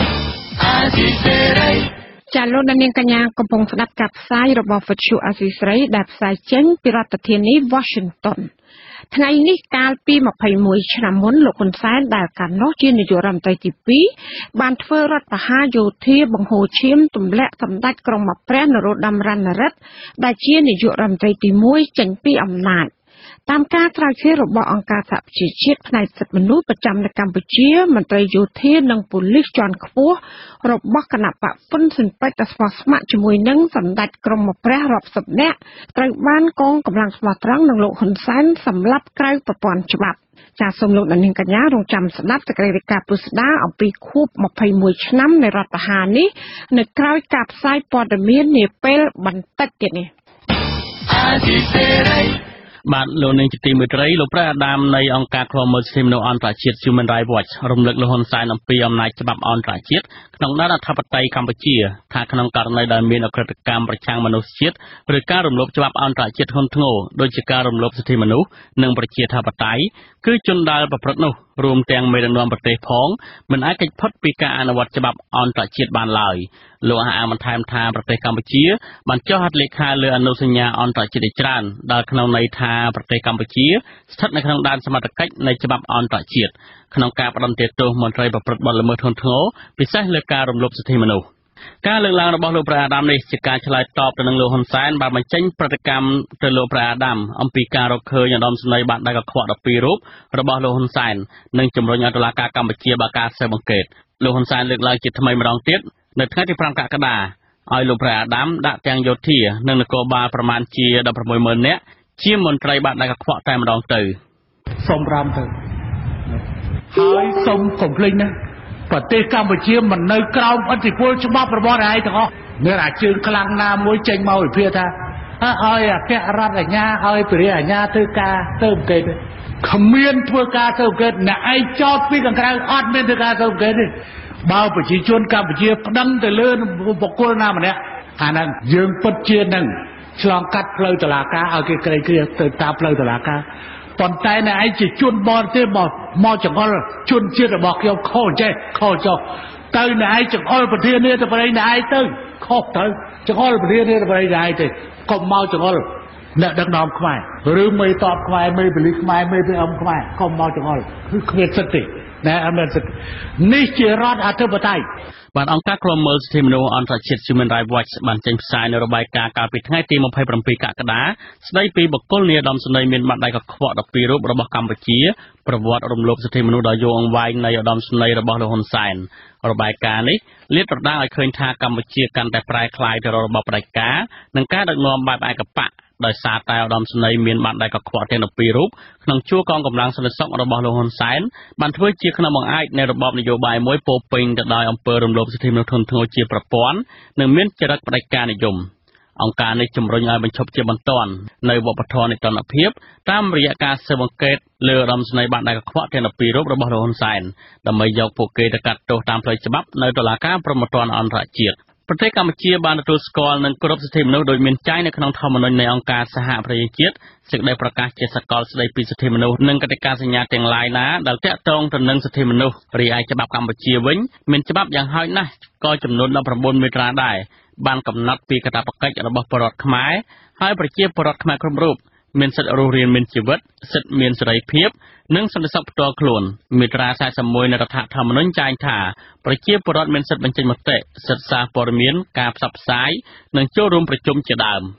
ចាលោកនាងកញ្ញាកំពុងស្ដាប់ការផ្សាយរបស់វិទ្យុអាស៊ីសេរីដែលផ្សាយចេញពីរដ្ឋធានី Washington ថ្ងៃនេះកាលពីម្ភៃមួយឆ្នាំមុនលោកហ៊ុនសែនដែលកាលនោះជានាយករដ្ឋមន្ត្រីទីពីរបានធ្វើរដ្ឋប្រហារយោធាបង្ហូរឈាមទម្លាក់សម្ដេចក្រុងមកព្រះនរោត្តមរណរដ្ឋដែលជានាយករដ្ឋមន្ត្រីទីមួយចេញពីអំណាចតាមការក្រោយឃារបស់អង្គការសហប្រជាជាតិផ្នែកសិទ្ធិមនុស្សប្រចាំនៅកម្ពុជាមន្ត្រីយោធានិងប៉ូលីសជាន់ខ្ពស់របស់គណៈបកហ្វុនស៊ិនប៉ិចដែលស្មោះស្ម័គ្រជាមួយនឹងសម្ដេចក្រុងមកព្រះរាប់សិបនាក់ត្រូវបានកងកម្លាំងស្មោះត្រង់និងលោកហ៊ុនសែនសម្លាប់ក្រៅប្រព័ន្ធច្បាប់ចាសសូមលោកនាងកញ្ញារងចាំស្ដាប់សេចក្តីរាយការណ៍ពុស្ដាអំពីខួបម្ភៃមួយឆ្នាំនៃរដ្ឋប្រហារនេះនៅក្រៅការផ្សាយព័ត៌មាននាពេលបន្តិចទៀតនេះបាទលោកនាងជាទីមេត្រីលោកប្រែអាដាមនៃអង្គការឃ្លាំមើលសិទ្ធិមនុស្សអន្តរជាតិ Human Rights Watch រំលឹកលោកហ៊ុនសែនអំពីអំណាចច្បាប់អន្តរជាតិក្នុងដែនអធិបតេយ្យកម្ពុជាថាក្នុងករណីដែលមានអក្រិតកម្មប្រឆាំងមនុស្សជាតិឬការរំលោភច្បាប់អន្តរជាតិធ្ងន់ធ្ងរដូចជាការរំលោភសិទ្ធិមនុស្សនិងប្រជាធិបតេយ្យគឺជនដែលប្រព្រឹត្តនោះរួមទាំងមេដឹកនាំប្រទេសផងមិនអាចគេចផុតពីការអនុវត្តច្បាប់អន្តរជាតិបានឡើយលោកអះអាងបន្ថែមថាប្រទេសកម្ពុជាបានចុះហត្ថលេខាលើអនុសញ្ញាអន្តរជាតិជាច្រើនដែលក្នុងន័យថាប្រទេសកម្ពុជាស្ថិតនៅក្នុងដែនសមត្ថកិច្ចនៃច្បាប់អន្តរជាតិក្នុងការផ្តន្ទាទោសមន្ត្រីប្រព្រឹត្តបទល្មើសធ្ងន់ធ្ងរពិសេសលើការរំលោភសិទ្ធិមនុស្សការលើកឡើងរបស់លោកប្រែអាដាមនេះជាការឆ្លើយតបទៅនឹងលោកហ៊ុនសែនបានបញ្ចេញប្រតិកម្មទៅលោកប្រែអាដាមអំពីការរកឃើញឧត្តមសេនីយ៍បាតដៃកខ្វក់ដប់ពីររូបរបស់លោកហ៊ុនសែននិងជំរុញឲ្យតុលាការកម្ពុជាបើកការស៊ើបអង្កេតលោកហ៊ុនសែនលើកឡើងជាថ្មីម្ដងទៀតនៅថ្ងៃទីប្រាំកក្កដាឲ្យលោកប្រែអាដាមដាក់ទាំងយោធានិងនគរបាលប្រមាណជាដប់ប្រាំមួយម៉ឺននាក់ជាមន្ត្រីបាតដៃកខ្វក់តែម្ដងទៅសូមរាមទៅហើយសូមកុំភ្លេចណាប្រទេសកម្ពុជាមិននៅក្រោមឥទ្ធិពលច្បាប់របស់ឯងទាំងអស់មានអាជើងខ្លាំងណាមួយចេញមកវិភាគថាឲ្យអគ្គរដ្ឋអាជ្ញាឲ្យព្រះរាជអាជ្ញាធ្វើការស៊ើបអង្កេតគ្មានធ្វើការស៊ើបអង្កេតអ្នកឯងចោទពីខាងក្រៅអត់មានធ្វើការស៊ើបអង្កេតទេបើប្រជាជនកម្ពុជាប្តឹងទៅលើបុគ្គលណាម្នាក់អាហ្នឹងយើងពិតជានឹងឆ្លងកាត់ផ្លូវតុលាការឲ្យគេក្រីក្រៀទៅតាមផ្លូវតុលាការប៉ុន្តែអ្នកឯងជាជនបរទេសមកមកចង្អុលជនជាតិរបស់ខ្ញុំខុសចេះខុសចុះទៅអ្នកឯងចង្អុលប្រធានាធិបតីអ្នកឯងទៅខុសទៅចង្អុលប្រធានាធិបតីអ្នកឯងទៅកុំមកចង្អុលអ្នកដឹកនាំខ្មែរឬមេតបខ្មែរមេប៉ូលីសខ្មែរមេពីអមខ្មែរកុំមកចង្អុលគឺគ្មានសិទ្ធិទេណែអត់មានសិទ្ធិនេះជារដ្ឋអធិបតេយ្យបាទអង្គការឃ្លាំមើលសិទ្ធិមនុស្សអន្តរជាតិ Human Rights Watch បានចេញផ្សាយនៅរបាយការណ៍កាលពីថ្ងៃទីម្ភៃប្រាំពីរកក្កដាស្ដីពីបុគ្គលនាយឧត្តមសេនីយ៍មានបាតដៃកខ្វក់ដប់ពីររូបរបស់កម្ពុជាប្រវត្តិរំលោភសិទ្ធិមនុស្សដ៏យូរអង្វែងនៃឧត្តមសេនីយ៍របស់លោកហ៊ុនសែនរបាយការណ៍នេះលាតត្រដាងឲ្យឃើញថាកម្ពុជាកាន់តែប្រែក្លាយទៅរករបបផ្ដាច់ការនិងការដឹកនាំបែបឯកបកដោយសារតែឧត្តមសេនីយ៍មានបាតដៃកខ្វក់ទាំងដប់ពីររូបក្នុងជួរកងកម្លាំងសន្តិសុខរបស់លោកហ៊ុនសែនបានធ្វើជាក្នុងបង្អែកនៃរបបនយោបាយមួយពោពេញទៅដោយអំពើរំលោភសិទ្ធិមនុស្សធ្ងន់ធ្ងរជាប្រព័ន្ធនិងមានចរិតផ្ដាច់ការនិយមអង្គការនេះជំរុញឲ្យបញ្ឈប់ជាបន្ទាន់នៅវប្បធម៌នៃតនភាពតាមរយៈការស៊ើបអង្កេតលើឧត្តមសេនីយ៍បាតដៃកខ្វក់ទាំងពីររូបរបស់លោកហ៊ុនសែនដើម្បីយកពួកគេទៅកាត់ទោសតាមផ្លូវច្បាប់នៅតុលាការព្រហ្មទណ្ឌអន្តរជាតិប្រទេសកម្ពុជាបានទទួលស្គាល់និងគោរពសិទ្ធិមនុស្សដោយមានចែងនៅក្នុងធម្មនុញ្ញនៃអង្គការសហប្រជាជាតិសេចក្តីប្រកាសជាសកលស្តីពីសិទ្ធិមនុស្សនិងកតិកាសញ្ញាទាំងឡាយណាដែលទាក់ទងទៅនឹងសិទ្ធិមនុស្សរីឯច្បាប់កម្ពុជាវិញមានច្បាប់យ៉ាងហោចណាស់ក៏ចំនួនដប់ប្រាំបួនមាត្រាដែរបានកំណត់ពីកាតព្វកិច្ចរបស់ប្រជាពលរដ្ឋខ្មែរហើយប្រជាពលរដ្ឋខ្មែរគ្រប់រូបមានសិទ្ធិរស់រានមានជីវិតសិទ្ធិមានសេរីភាពនិងសន្តិសុខផ្ទាល់ខ្លួនមាត្រាសែនសិបមួយនៃរដ្ឋធម្មនុញ្ញចែងថាប្រជាពលរដ្ឋមានសិទ្ធិបញ្ចេញមតិសិទ្ធិសារព័ត៌មានការផ្សព្វផ្សាយនិងចូលរួមប្រជុំជាដើម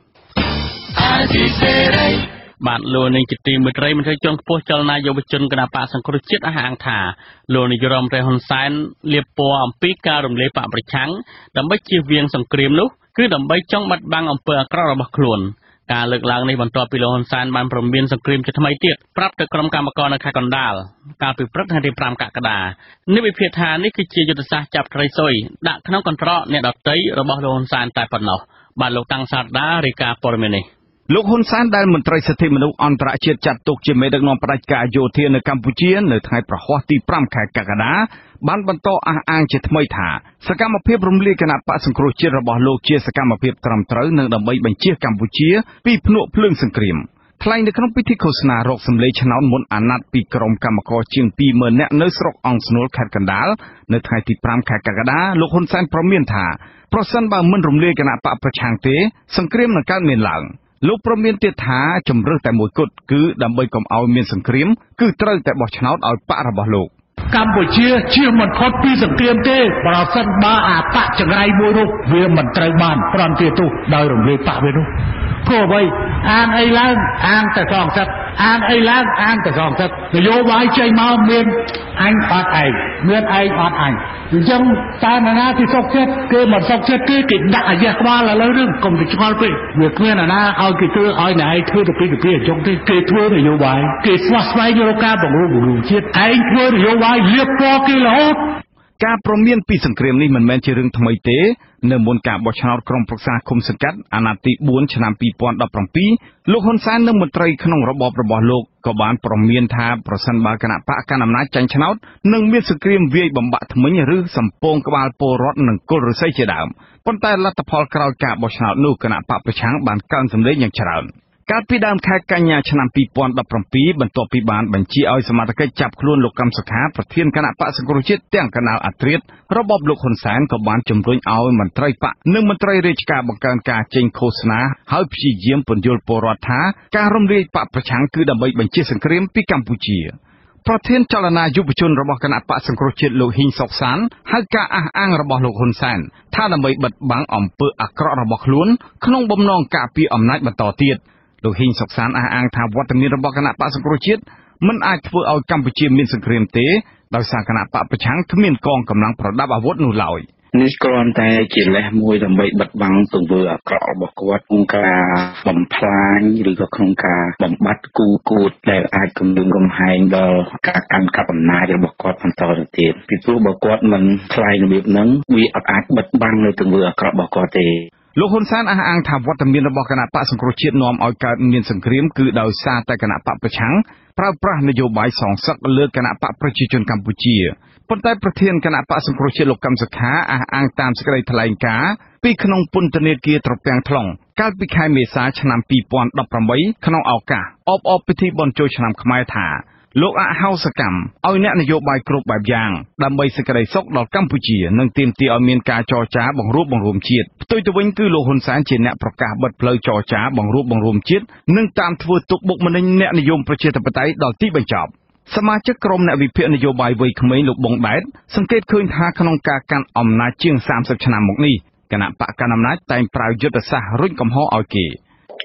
បាទលោកនាងជាទីមេត្រីមន្ត្រីជាន់ខ្ពស់ចលនាយុវជនគណបកសង្គ្រោះជាតិអះអាងថាលោកនាយរដ្ឋមន្ត្រីហ៊ុនសែនលាបពណ៌អំពីការរំលាយបកប្រឆាំងដើម្បីជៀសវាងសង្គ្រាមនោះគឺដើម្បីចង់បាត់បង់អំពើអាក្រក់របស់ខ្លួនការលើកឡើងនេះបន្ទាប់ពីលោកហ៊ុនសែនបានព្រមានសង្គ្រាមជាថ្មីទៀតប្រាប់ទៅក្រុមកម្មការនៅខេត្តកណ្ដាលកាលពីព្រឹកថ្ងៃទីប្រាំកក្កដានេះវិភាគថានេះគឺជាយុទ្ធសាស្ត្រចាប់ត្រីសុយដាក់ក្នុងកន្ត្រកអ្នកដទៃរបស់លោកហ៊ុនសែនតែប៉ុណ្ណោះបាទលោកតាំងសារដារាយការណ៍ព័ត៌មាននេះលោកហ៊ុនសែនដែលមន្ត្រីសិទ្ធិមនុស្សអន្តរជាតិចាត់ទុកជាមេដឹកនាំផ្ដាច់ការយោធានៅកម្ពុជានៅថ្ងៃប្រហ័សទីប្រាំខែកក្កដាបានបន្តអះអាងជាថ្មីថាសកម្មភាពរំលាយគណបកសង្គ្រោះជាតិរបស់លោកជាសកម្មភាពត្រឹមត្រូវនិងដើម្បីបញ្ជៀសកម្ពុជាពីភ្នក់ភ្លើងសង្គ្រាមថ្លែងនៅក្នុងពិធីឃោសនារកសម្លេងឆ្នោតមុនអាណត្តិពីក្រុមកម្មករជាងពីរម៉ឺននាក់នៅស្រុកអង្គស្នួលខេត្តកណ្ដាលនៅថ្ងៃទីប្រាំខែកក្កដាលោកហ៊ុនសែនប្រមានថាប្រសិនបើមិនរំលាយគណបកប្រឆាំងទេសង្គ្រាមនឹងកើតមានឡើងលោកប្រមានទៀតថាជំរើសតែមួយគត់គឺដើម្បីកុំឲ្យមានសង្គ្រាមគឺត្រូវតែបោះឆ្នោតឲ្យបករបស់លោកកម្ពុជាជៀសមិនផុតពីសង្គ្រាមទេប្រសិនបើអាបកចង្រៃមួយនោះវាមិនត្រូវបានប្រន់ទាទោសដោយរំលាយបកវានោះព្រោះអ្វីអានអីឡើងអានតែសងសឹកអានអីឡើងអានតែសងសឹកនយោបាយចេញមកមានអញអត់ឯងមានឯងអត់អញអញ្ចឹងតើណាគេសុកចិត្តគេមិនសុកចិត្តទេគេដាក់អាយ៉ាក្បាលឥឡូវនេះកុំទៅឆ្ងល់ពេកវាគ្មានអាណាឲ្យគេធ្វើឲ្យណែឯងធ្វើទៅពីទៅពីអញ្ចឹងទេគេធ្វើនយោបាយគេស្វះស្វែងរកការបង្រួបបង្រួមជាតិឯងធ្វើនយោបាយលៀបពណ៌គេរហូតការប្រមានពីសង្គ្រាមនេះមិនមែនជារឿងថ្មីទេនៅមុនការបោះឆ្នោតក្រុមប្រឹក្សាឃុំសង្កាត់អាណត្តិទីបួនឆ្នាំពីរពាន់ដប់ប្រាំពីរលោកហ៊ុនសែននិងមន្ត្រីក្នុងរបបរបស់លោកក៏បានប្រមានថាប្រសិនបើគណៈបកកណ្ដាលអំណាចចាញ់ឆ្នោតនឹងមានសង្គ្រាមវាយបំបាក់ធ្មេញឬសម្ពងក្បាលពលរដ្ឋនិងគល់ឫស្សីជាដើមប៉ុន្តែលទ្ធផលក្រោយការបោះឆ្នោតនោះគណៈបកប្រឆាំងបានកើនសម្លេងយ៉ាងច្រើនកាលពីដើមខែកញ្ញាឆ្នាំពីរពាន់ដប់ប្រាំពីរបន្ទាប់ពីបានបញ្ជាឲ្យសមត្ថកិច្ចចាប់ខ្លួនលោកកឹមសុខាប្រធានគណៈបកសង្គ្រោះជាតិទាំងកណ្ដាលអាត្រៀតរបបលោកហ៊ុនសែនក៏បានជំរុញឲ្យមន្ត្រីបកនិងមន្ត្រីរាជការបង្កើនការចេញឃោសនាហើយព្យាយាមពន្យល់ពលរដ្ឋថាការរំលាយបកប្រឆាំងគឺដើម្បីបញ្ជៀសសង្គ្រាមពីកម្ពុជាប្រធានចលនាយុវជនរបស់គណៈបកសង្គ្រោះជាតិលោកហ៊ីងសុកសានហៅការអះអាងរបស់លោកហ៊ុនសែនថាដើម្បីបិទបាំងអំពើអាក្រក់របស់ខ្លួនក្នុងបំណងការពារអំណាចបន្តទៀតលោកហ៊ីងសុកសានអះអាងថាវត្តមានរបស់គណៈបកសង្គ្រោះជាតិមិនអាចធ្វើឲ្យកម្ពុជាមានសង្គ្រាមទេដោយសារគណៈបកប្រឆាំងគ្មានកងកម្លាំងប្រដាប់អាវុធនោះឡើយនេះគ្រាន់តែជាលេសមួយដើម្បីបិទបាំងទង្វើអាក្រក់របស់គាត់ក្នុងការបំផ្លាញឬក៏ក្នុងការបំបត្តិគូគូតដែលអាចគំរាមកំហែងដល់ការកាន់កាប់អំណាចរបស់គាត់បន្តទៅទៀតពីព្រោះបើគាត់មិនថ្លែងរបៀបហ្នឹងវាអត់អាចបិទបាំងនៅទង្វើអាក្រក់របស់គាត់ទេលោកហ៊ុនសែនអះអាងថាវត្តមានរបស់គណៈបកសង្គ្រោះជាតិនាំឲ្យកើតមានសង្គ្រាមគឺដោយសារតែគណៈបកប្រឆាំងប្រើប្រាស់នយោបាយសងសឹកលើគណៈបកប្រជាជនកម្ពុជាប៉ុន្តែប្រធានគណៈបកសង្គ្រោះជាតិលោកកឹមសុខាអះអាងតាមសេចក្តីថ្លែងការណ៍ពីក្នុងពន្ធនាគារត្រពាំង Tlong កាលពីខែមេសាឆ្នាំពីរពាន់ដប់ប្រាំបីក្នុងឱកាសអបអរពិធីបុណ្យចូលឆ្នាំខ្មែរថាលោកអហោសកម្មឲ្យអ្នកនយោបាយគ្រប់បែបយ៉ាងដើម្បីសេចក្តីសុខដល់កម្ពុជានិងទាមទារឲ្យមានការចរចាបង្រួបបង្រួមជាតិផ្ទុយទៅវិញគឺលោកហ៊ុនសែនជាអ្នកប្រកាសបិទផ្លូវចរចាបង្រួបបង្រួមជាតិនិងតាមធ្វើទុកបុកម្នេញអ្នកនិយមប្រជាធិបតេយ្យដល់ទីបញ្ចប់សមាជិកក្រុមអ្នកវិភាគនយោបាយវ័យក្មេងលោកប៊ុងដែតសង្កេតឃើញថាក្នុងការកាន់អំណាចជាងសាមសិបឆ្នាំមកនេះគណៈបកកណ្ដាលអំណាចតែងប្រើយុទ្ធសាស្ត្ររុញកំហុសឲ្យគេ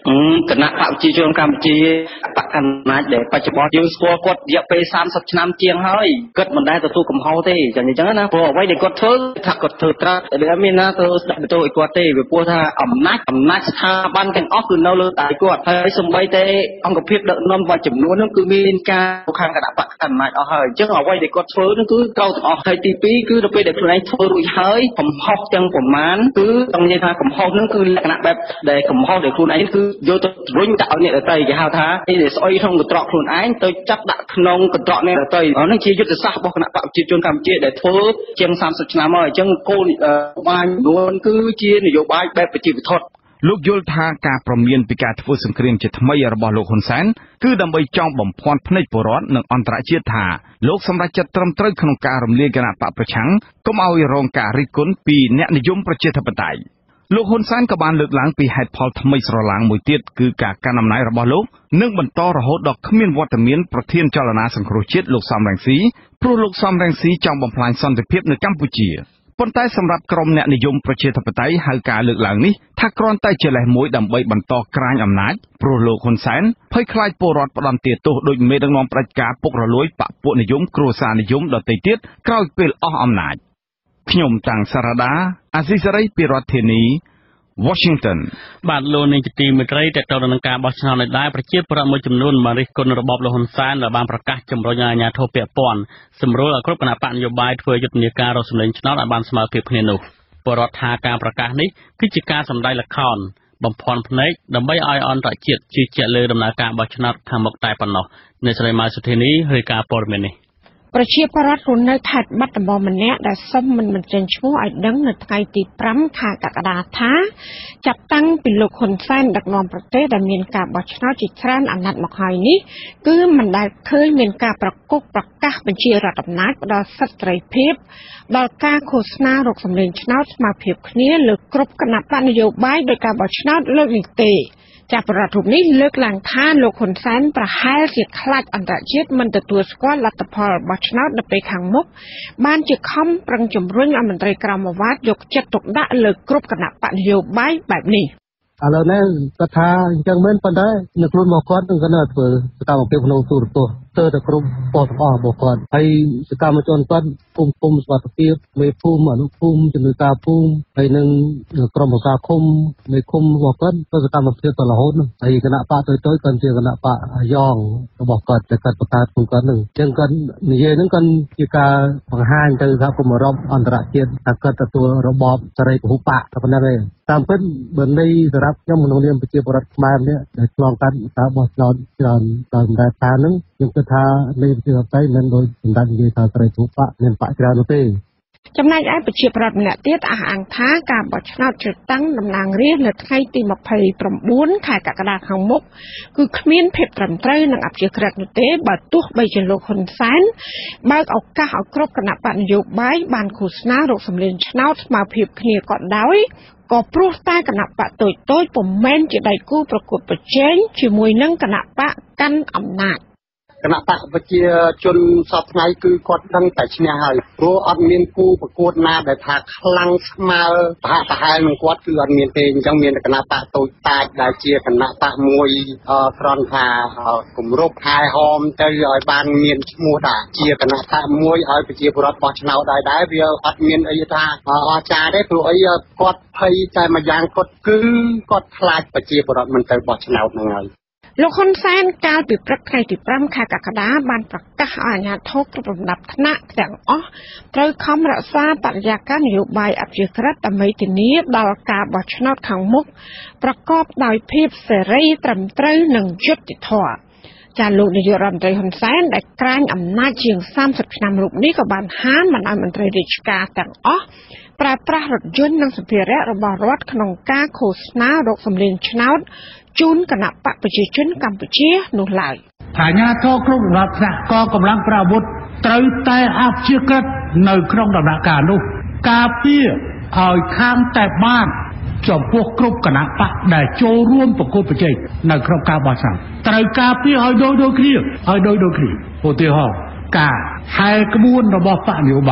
គណៈបព្វជិជនកម្ពុជាបកកណ្ដាលដែលបច្ចុប្បន្នយើងស្គាល់គាត់រយៈពេលសាមសិបឆ្នាំជាងហើយគាត់មិនដែលទទួលកំហុសទេចឹងអញ្ចឹងណាព្រោះអ្វីដែលគាត់ធ្វើថាគាត់ធ្វើត្រូវដែលមានណាទៅស្ដាប់បន្ទោសឲ្យគាត់ទេវាព្រោះថាអំណាចអំណាចស្ថាប័នទាំងអស់គឺនៅលើដៃគាត់ហើយសូម្បីតែអង្គភាពដឹកនាំវត្តចំនួននោះគឺមានការខាងគណៈបកកណ្ដាលអស់ហើយអញ្ចឹងអ្វីដែលគាត់ធ្វើនោះគឺត្រូវទាំងអស់ហើយទីពីរគឺទៅពេលដែលខ្លួនឯងធ្វើរួចហើយកំហុសទាំងប្រមាណគឺต้องនិយាយថាកំហុសនោះគឺលក្ខណៈបែបដែលកំហុសដែលខ្លួនឯងគឺយកទៅរុញដាក់ឲ្យអ្នកដទៃគេហៅថាឯដែលស្អុយក្នុងកន្ត្រកខ្លួនឯងទៅចាប់ដាក់ក្នុងកន្ត្រកអ្នកដទៃនេះជាយុទ្ធសាស្ត្ររបស់គណៈបព្វជិជនកម្ពុជាដែលធ្វើជាងសាមសិបឆ្នាំហើយអញ្ចឹងគោលបាយនួនគឺជានយោបាយបែបប្រជាធិបតេយ្យលោកយល់ថាការប្រមានពីការធ្វើសង្គ្រាមជាថ្មីរបស់លោកហ៊ុនសែនគឺដើម្បីចង់បំភាន់ភ្នែកពលរដ្ឋនិងអន្តរជាតិថាលោកសម្រេចចិត្តត្រឹមត្រូវក្នុងការរំលាយគណៈបកប្រឆាំងកុំឲ្យរងការរិះគន់ពីអ្នកនិយមប្រជាធិបតេយ្យលោកហ៊ុនសែនក៏បានលើកឡើងពីហេតុផលថ្មីស្រឡាងមួយទៀតគឺការកាន់អំណាចរបស់លោកនឹងបន្តរហូតដល់គ្មានវត្តមានប្រធានចលនាសង្គ្រោះជាតិលោកសំរងស៊ីព្រោះលោកសំរងស៊ីចង់បំផ្លាញសន្តិភាពនៅកម្ពុជាប៉ុន្តែសម្រាប់ក្រុមអ្នកនិយមប្រជាធិបតេយ្យហៅការលើកឡើងនេះថាគ្រាន់តែជាលេសមួយដើម្បីបន្តក្រាញអំណាចព្រោះលោកហ៊ុនសែនភ័យខ្លាចពលរដ្ឋផ្ដន់ទាទោសដោយមេដឹកនាំផ្ដាច់ការពុករលួយបកពួកនិយមគ្រួសារនិយមដទៃទៀតក្រោយពេលអស់អំណាចខ្ញុំតាំងសារ៉ាដាអាស៊ីសេរីពីរដ្ឋធានី Washington បាទលោកនាងជាទីមេត្រីតទៅនឹងការបោះឆ្នោតនេះដែរប្រជាពលរដ្ឋមួយចំនួនបានរិះគន់របបលោកហ៊ុនសែនដែលបានប្រកាសជំរុញឲ្យអាជ្ញាធរពាក់ព័ន្ធសម្រួលឲ្យគ្រប់គណៈបកនយោបាយធ្វើយុទ្ធនាការរកសម្លេងឆ្នោតឲ្យបានស្មើភាពគ្នានោះពលរដ្ឋថាការប្រកាសនេះគឺជាការសម្ដែងល្ខោនបំភាន់ភ្នែកដើម្បីឲ្យអន្តរជាតិជឿជាក់លើដំណើរការបោះឆ្នោតខាងមុខតែប៉ុណ្ណោះអ្នកស្រីម៉ៅសុធីនីរាយការណ៍ព័ត៌មាននេះប្រជាពលរដ្ឋរស់នៅខេត្តបាត់ដំបងម្នាក់ដែលសុំមិនបញ្ចេញឈ្មោះឲ្យដឹងនៅថ្ងៃទីប្រាំខែកក្កដាថាចាប់តាំងពីលោកហ៊ុនសែនដឹកនាំប្រទេសដែលមានការបោះឆ្នោតជាច្រើនអាណត្តិមកហើយនេះគឺមិនដែលឃើញមានការប្រកុកប្រកាសបញ្ជារដ្ឋអំណាចផ្ដល់សិទ្ធិសេរីភាពដល់ការឃោសនារកសម្លេងឆ្នោតស្មើភាពគ្នាលើគ្រប់គណៈបកនយោបាយដោយការបោះឆ្នោតលើកនេះទេចាប់ប្រតិរូបនេះលើកឡើងថាលោកហ៊ុនសែនប្រហែលជាខ្លាចអន្តរជាតិមិនទទួលស្គាល់លទ្ធផលរបស់ឆ្នោតនៅពេលខាងមុខបានជាខំប្រឹងជំរុញឲ្យមន្ត្រីក្រមអាវ៉ាតយកចិត្តទុកដាក់លើគ្រប់គណៈបកនយោបាយបែបនេះឥឡូវនេះគាត់ថាអញ្ចឹងមែនប៉ុន្តែនៅខ្លួនរបស់គាត់នឹងគាត់នៅធ្វើសកម្មភាពក្នុងទូរទស្សន៍ទៅតែគ្រប់ប៉ុស្តិ៍របស់របស់គាត់ហើយសកម្មជនគាត់ភូមិភូមិសុខភាពមេភូមិអនុភូមិជំនួយការភូមិហើយនឹងក្រុមប្រឹក្សាឃុំមេឃុំរបស់គាត់ទៅសកម្មភាពទៅរហូតនោះហើយគណៈបកទៅទៅគាត់ជាគណៈបកយ៉ងរបស់គាត់តែគាត់បង្កើតខ្លួនគាត់នឹងអញ្ចឹងគាត់និយាយហ្នឹងគាត់ជាការបង្ហាញទៅថាគុំអឺរ៉ុបអន្តរជាតិថាគាត់ទទួលរបបសេរីពហុបកតែប៉ុណ្ណឹងឯងតាមពិតបើនៃសម្រាប់ខ្ញុំក្នុងនាមប្រជាពលរដ្ឋខ្មែរនេះដែលឆ្លងកាត់ការបោះឆ្នោតច្រើនដល់សម្ដេចតានឹងខ្ញុំគិតថានៃប្រជាធិបតេយ្យមិនដូចសម្ដេចនិយាយថាសេរីពហុបកមានបកច្រើននោះទេចំណែកឯប្រជាប្រដ្ឋម្នាក់ទៀតអះអាងថាការបោះឆ្នោតជ្រើសតាំងតំណាងរាស្ត្រនៅថ្ងៃទីម្ភៃប្រាំបួនខែកក្កដាខាងមុខគឺគ្មានភាពត្រឹមត្រូវនិងអព្យាក្រឹតនោះទេបើទោះបីជាលោកហ៊ុនសែនបើកឱកាសឲ្យគ្រប់គណៈបកនយោបាយបានឃោសនារកសម្លេងឆ្នោតស្មើភាពគ្នាក៏ដោយក៏ព្រោះតែគណៈបកតូចតូចពុំមែនជាដៃគូប្រកួតប្រជែងជាមួយនឹងគណៈបកកាន់អំណាចគណៈបកប្រជាជនសពថ្ងៃគឺគាត់ដឹងតែឈ្នះហើយព្រោះអត់មានគូប្រកួតណាដែលថាខ្លាំងស្មើប្រហាក់ប្រហែលនឹងគាត់គឺអត់មានទេអញ្ចឹងមានគណៈបកតូចតាចដែលជាគណៈបកមួយគ្រាន់ថាគម្រប់ខែហោមទៅឲ្យបានមានឈ្មោះដែរជាគណៈបកមួយឲ្យប្រជាពលរដ្ឋបោះឆ្នោតដែរដែរវាអត់មានអីថាអស្ចារ្យទេព្រោះអីគាត់ភ័យតែមួយយ៉ាងគាត់គឺគាត់ខ្លាចប្រជាពលរដ្ឋមិនទៅបោះឆ្នោតហ្នឹងហើយលោកហ៊ុនសែនកាលពីព្រឹកថ្ងៃទីប្រាំខែកក្កដាបានប្រកាសឲ្យអាជ្ញាធរគ្រប់លំដាប់ថ្នាក់ទាំងអស់ត្រូវខំរក្សាបរិយាកាសនយោបាយអព្យាក្រឹតដើម្បីធានាដល់ការបោះឆ្នោតខាងមុខប្រកបដោយភាពសេរីត្រឹមត្រូវនិងយុត្តិធម៌ចាលោកនាយករដ្ឋមន្ត្រីហ៊ុនសែនដែលក្រាញអំណាចជាងសាមសិបឆ្នាំរូបនេះក៏បានហាមមិនឲ្យមន្ត្រីរាជការទាំងអស់ប្រើប្រាស់រថយន្តនិងសម្ភារៈរបស់រដ្ឋក្នុងការឃោសនារកសម្លេងឆ្នោតជូនគណៈបកប្រជាជនកម្ពុជានោះឡើយអាជ្ញាធរគ្រប់លំដាប់ថ្នាក់ក៏កម្លាំងប្រអាវុធត្រូវតែអព្យាក្រឹតនៅក្នុងដំណាក់កាលនោះការពារឲ្យខាងតែបានចំពោះគ្រប់គណៈបកដែលចូលរួមប្រកួតប្រជែងនៅក្នុងការបោះឆ្នោតត្រូវការពារឲ្យដូចដូចគ្នាឲ្យដូចដូចគ្នាឧទាហរណ៍ការហែក្បួនរបស់បកនយោបាយ